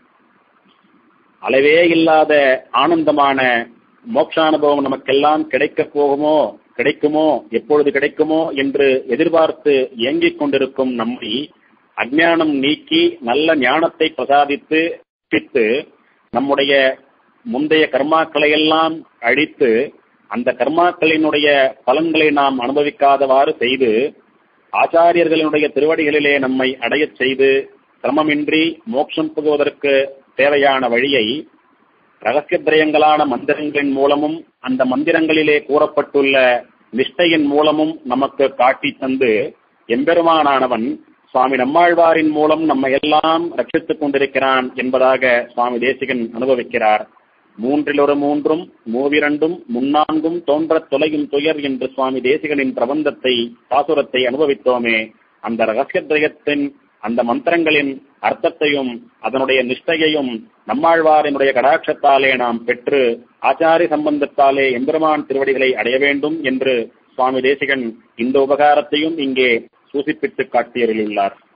அளவே இல்லாத ஆனந்தமான மோட்சானுபவம் நமக்கெல்லாம் கிடைக்கப் போகுமோ, கிடைக்குமோ, எப்பொழுது கிடைக்குமோ என்று எதிர்பார்த்து இயங்கிக் கொண்டிருக்கும் நம்மை அஞ்ஞானம் நீக்கி நல்ல ஞானத்தை பிரசாதித்து பித்து நம்முடைய முந்தைய கர்மாக்களை எல்லாம் அழித்து அந்த கர்மாக்களினுடைய பலன்களை நாம் அனுபவிக்காதவாறு செய்து ஆச்சாரியர்களினுடைய திருவடிகளிலே நம்மை அடையச் செய்து சிரமமின்றி மோட்சம் புகுவதற்கு தேவையான வழியை ரகசியத்திரயங்களான மந்திரங்களின் மூலமும் அந்த மந்திரங்களிலே கூறப்பட்டுள்ள நிஷ்டையின் மூலமும் நமக்கு காட்டி தந்து எம்பெருமானானவன் சுவாமி நம்மாழ்வாரின் மூலம் நம்மை எல்லாம் ரட்சித்துக் கொண்டிருக்கிறான் என்பதாக சுவாமி தேசிகன் அனுபவிக்கிறார். மூன்றிலொரு மூன்றும் மூவிரண்டும் முன்னான்கும் தோன்றத் தொலையும் துயர் என்று சுவாமி தேசிகனின் பிரபந்தத்தை பாசுரத்தை அனுபவித்தோமே, அந்த ரகசியத்திரயத்தின் அந்த மந்திரங்களின் அர்த்தத்தையும் அதனுடைய நிஷ்டையையும் நம்மாழ்வாரினுடைய கடாட்சத்தாலே நாம் பெற்று ஆச்சாரிய சம்பந்தத்தாலே எம்பெருமான் திருவடிகளை அடைய வேண்டும் என்று சுவாமி தேசிகன் இந்த உபகாரத்தையும் இங்கே சூசிப்பித்து காட்டியருள்ளார்.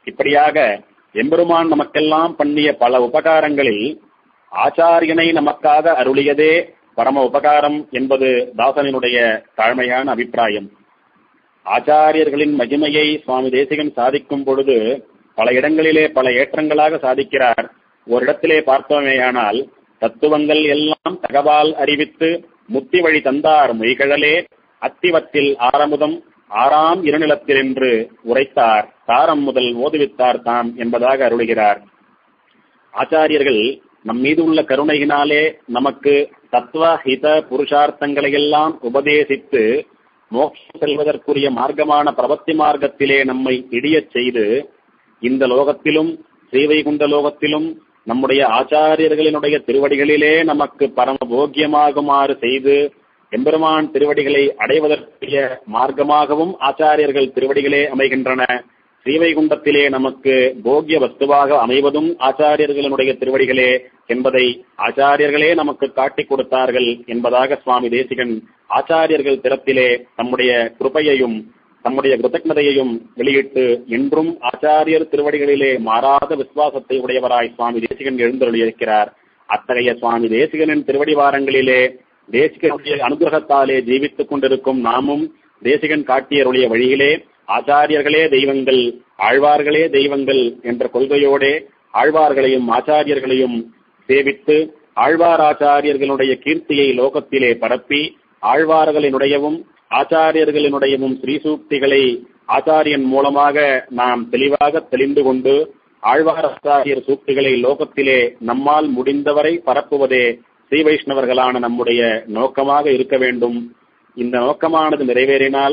இப்படியாக எம்பெருமான் நமக்கெல்லாம் பண்ணிய பல உபகாரங்களில் ஆச்சாரியனை நமக்காக அருளியதே பரம உபகாரம் என்பது தாசனினுடைய தாழ்மையான அபிப்பிராயம். ஆச்சாரியர்களின் மகிமையை சுவாமி தேசிகன் சாதிக்கும் பொழுது பல இடங்களிலே பல ஏற்றங்களாக சாதிக்கிறார். ஒரு இடத்திலே பார்த்தோமேயானால், தத்துவங்கள் எல்லாம் தகவால் அறிவித்து முத்தி வழி தந்தார் மொய்கழலே அத்திவத்தில் ஆரமுதம் ஆறாம் இருநிலத்தில் என்று உரைத்தார், தாரம் முதல் ஓதுவித்தார் தாம் என்பதாக அருளுகிறார். ஆச்சாரியர்கள் நம் மீது உள்ள கருணையினாலே நமக்கு தத்துவ ஹித புருஷார்த்தங்களையெல்லாம் உபதேசித்து மோட்சம் செல்வதற்குரிய மார்க்கமான பிரபத்தி மார்க்கத்திலே நம்மை இடியச் செய்து இந்த லோகத்திலும் ஸ்ரீவைகுண்ட லோகத்திலும் நம்முடைய ஆச்சாரியர்களினுடைய திருவடிகளிலே நமக்கு பரம போக்கியமாகுமாறு செய்து எம்பெருமான் திருவடிகளை அடைவதற்குரிய மார்க்கமாகவும் ஆச்சாரியர்கள் திருவடிகளே அமைகின்றன. ஸ்ரீவைகுண்டத்திலே நமக்கு போக்கிய வஸ்துவாக அமைவதும் ஆச்சாரியர்களுடைய திருவடிகளே என்பதை ஆச்சாரியர்களே நமக்கு காட்டிக் கொடுத்தார்கள் என்பதாக சுவாமி தேசிகன் ஆச்சாரியர்கள் திறத்திலே தம்முடைய கிருபையையும் தம்முடைய கிருதஜ்ஞதையையும் வெளியிட்டு என்றும் ஆச்சாரியர் திருவடிகளிலே மாறாத விசுவாசத்தை உடையவராய் சுவாமி தேசிகன் எழுந்தருளியிருக்கிறார். அத்தகைய சுவாமி தேசிகனின் திருவடி வாரங்களிலே தேசிகனுடைய அனுகிரகத்தாலே ஜீவித்துக் கொண்டிருக்கும் நாமும் தேசிகன் காட்டியருடைய வழியிலே ஆச்சாரியர்களே தெய்வங்கள், ஆழ்வார்களே தெய்வங்கள் என்ற கொள்கையோடே ஆழ்வார்களையும் ஆச்சாரியர்களையும் சேவித்து ஆழ்வார் ஆச்சாரியர்களுடைய கீர்த்தியை லோகத்திலே பரப்பி ஆழ்வார்களினுடையவும் ஆச்சாரியர்களினுடையவும் ஸ்ரீசூக்திகளை ஆச்சாரியன் மூலமாக நாம் தெளிவாக தெளிந்து கொண்டு ஆழ்வார் ஆச்சாரியர் சூக்திகளை லோகத்திலே நம்மால் முடிந்தவரை பரப்புவதே ஸ்ரீ வைஷ்ணவர்களான நம்முடைய நோக்கமாக இருக்க வேண்டும். இந்த நோக்கமானது நிறைவேறினால்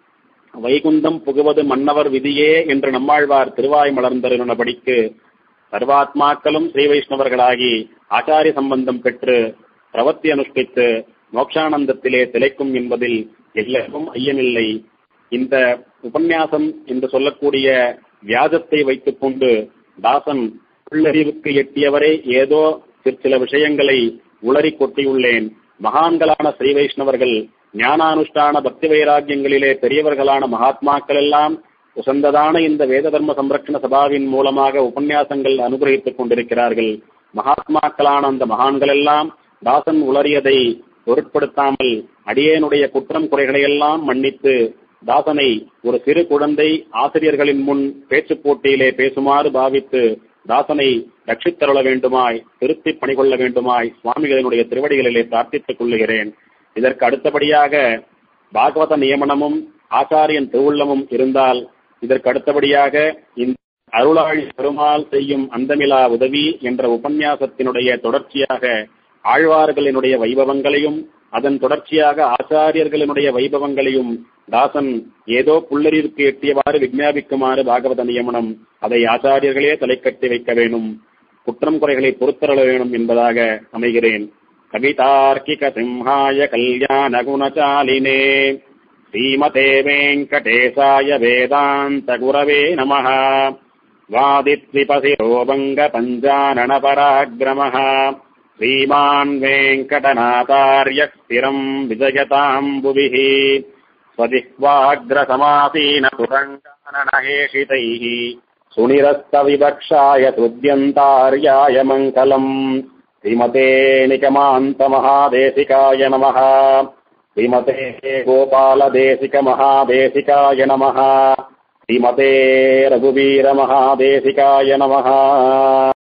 வைகுந்தம் புகுவது மன்னவர் விதியே என்று நம்மாழ்வார் திருவாய் மலர்ந்தருளினபடிக்கு சர்வாத்மாக்களும் ஸ்ரீ வைஷ்ணவர்களாகி ஆச்சாரிய சம்பந்தம் பெற்று பிரவத்தி அனுஷ்டித்து மோட்சானந்தத்திலே திளைக்கும் என்பதில் எல்லோரும் ஐயமில்லை. இந்த உபன்யாசம் என்று சொல்லக்கூடிய வியாஜத்தை வைத்துக் கொண்டு தாசன் உள்ளறிவுக்கு எட்டியவரை ஏதோ சில விஷயங்களை உளறி கொட்டியுள்ளேன். மகான்களான ஸ்ரீ வைஷ்ணவர்கள் ஞானானுஷ்டான பக்தி வைராக்கியங்களிலே பெரியவர்களான மகாத்மாக்கள் எல்லாம் உசந்ததான இந்த வேத தர்ம சம்ரட்சண சபாவின் மூலமாக உபன்யாசங்கள் அனுகிரகித்துக் கொண்டிருக்கிறார்கள். மகாத்மாக்களான அந்த மகான்கள் எல்லாம் தாசன் உளறியதை பொருட்படுத்தாமல் அடியேனுடைய குற்றம் குறைகளை எல்லாம் மன்னித்து தாசனை ஒரு சிறு குழந்தை ஆசிரியர்களின் முன் பேச்சு போட்டியிலே பேசுமாறு பாவித்து தாசனை ரட்சித்தருள வேண்டுமாய் திருத்தி பணிகொள்ள வேண்டுமாய் சுவாமிகளினுடைய திருவடிகளிலே பிரார்த்தித்துக் கொள்ளுகிறேன். இதற்கு அடுத்தபடியாக பாகவத நியமனமும் ஆச்சாரியன் திருவுள்ளமும் இருந்தால் இதற்கு அடுத்தபடியாக இந்த அருளாழி பெருமாள் செய்யும் அந்தமிலா உதவி என்ற உபன்யாசத்தினுடைய தொடர்ச்சியாக ஆழ்வார்களினுடைய வைபவங்களையும் அதன் தொடர்ச்சியாக ஆச்சாரியர்களினுடைய வைபவங்களையும் தாசன் ஏதோ புல்லறிவுக்கு எட்டியவாறு விஞ்ஞாபிக்குமாறு பாகவத நியமனம் அதை ஆச்சாரியர்களே தலைக்கட்டி வைக்க வேணும், குற்றம் குறைகளை பொறுத்தருள வேணும் என்பதாக அமைகிறேன். கவிதார்க்கிக சிம்ஹாய கல்யாண குணசாலினே ஸ்ரீமதே வெங்கடேசாய வேதாந்த குரவே நமஹ. வாதித்விபசிரோபங்க பஞ்சானன பராக்கிரமஹ ஸ்ரீமான் வெங்கடநாதார்ய ஸ்திரம் விஜயதாம் புவிஹ. ஸ்வதிஹ்வாக்ரசமாசீன சுரங்கானனஹேஷிதைஹ சுனிரஸ்தவிவக்ஷாய துத்யந்தார்யாய மங்கலம். ஸ்ரீமதே நிகமாந்த மகாதேசிகாய நமஹ. ஸ்ரீமதே கோபாலதேசிக மகாதேசிகாய நமஹ. ஸ்ரீமதே ரகுவீர மகாதேசிகாய நமஹ.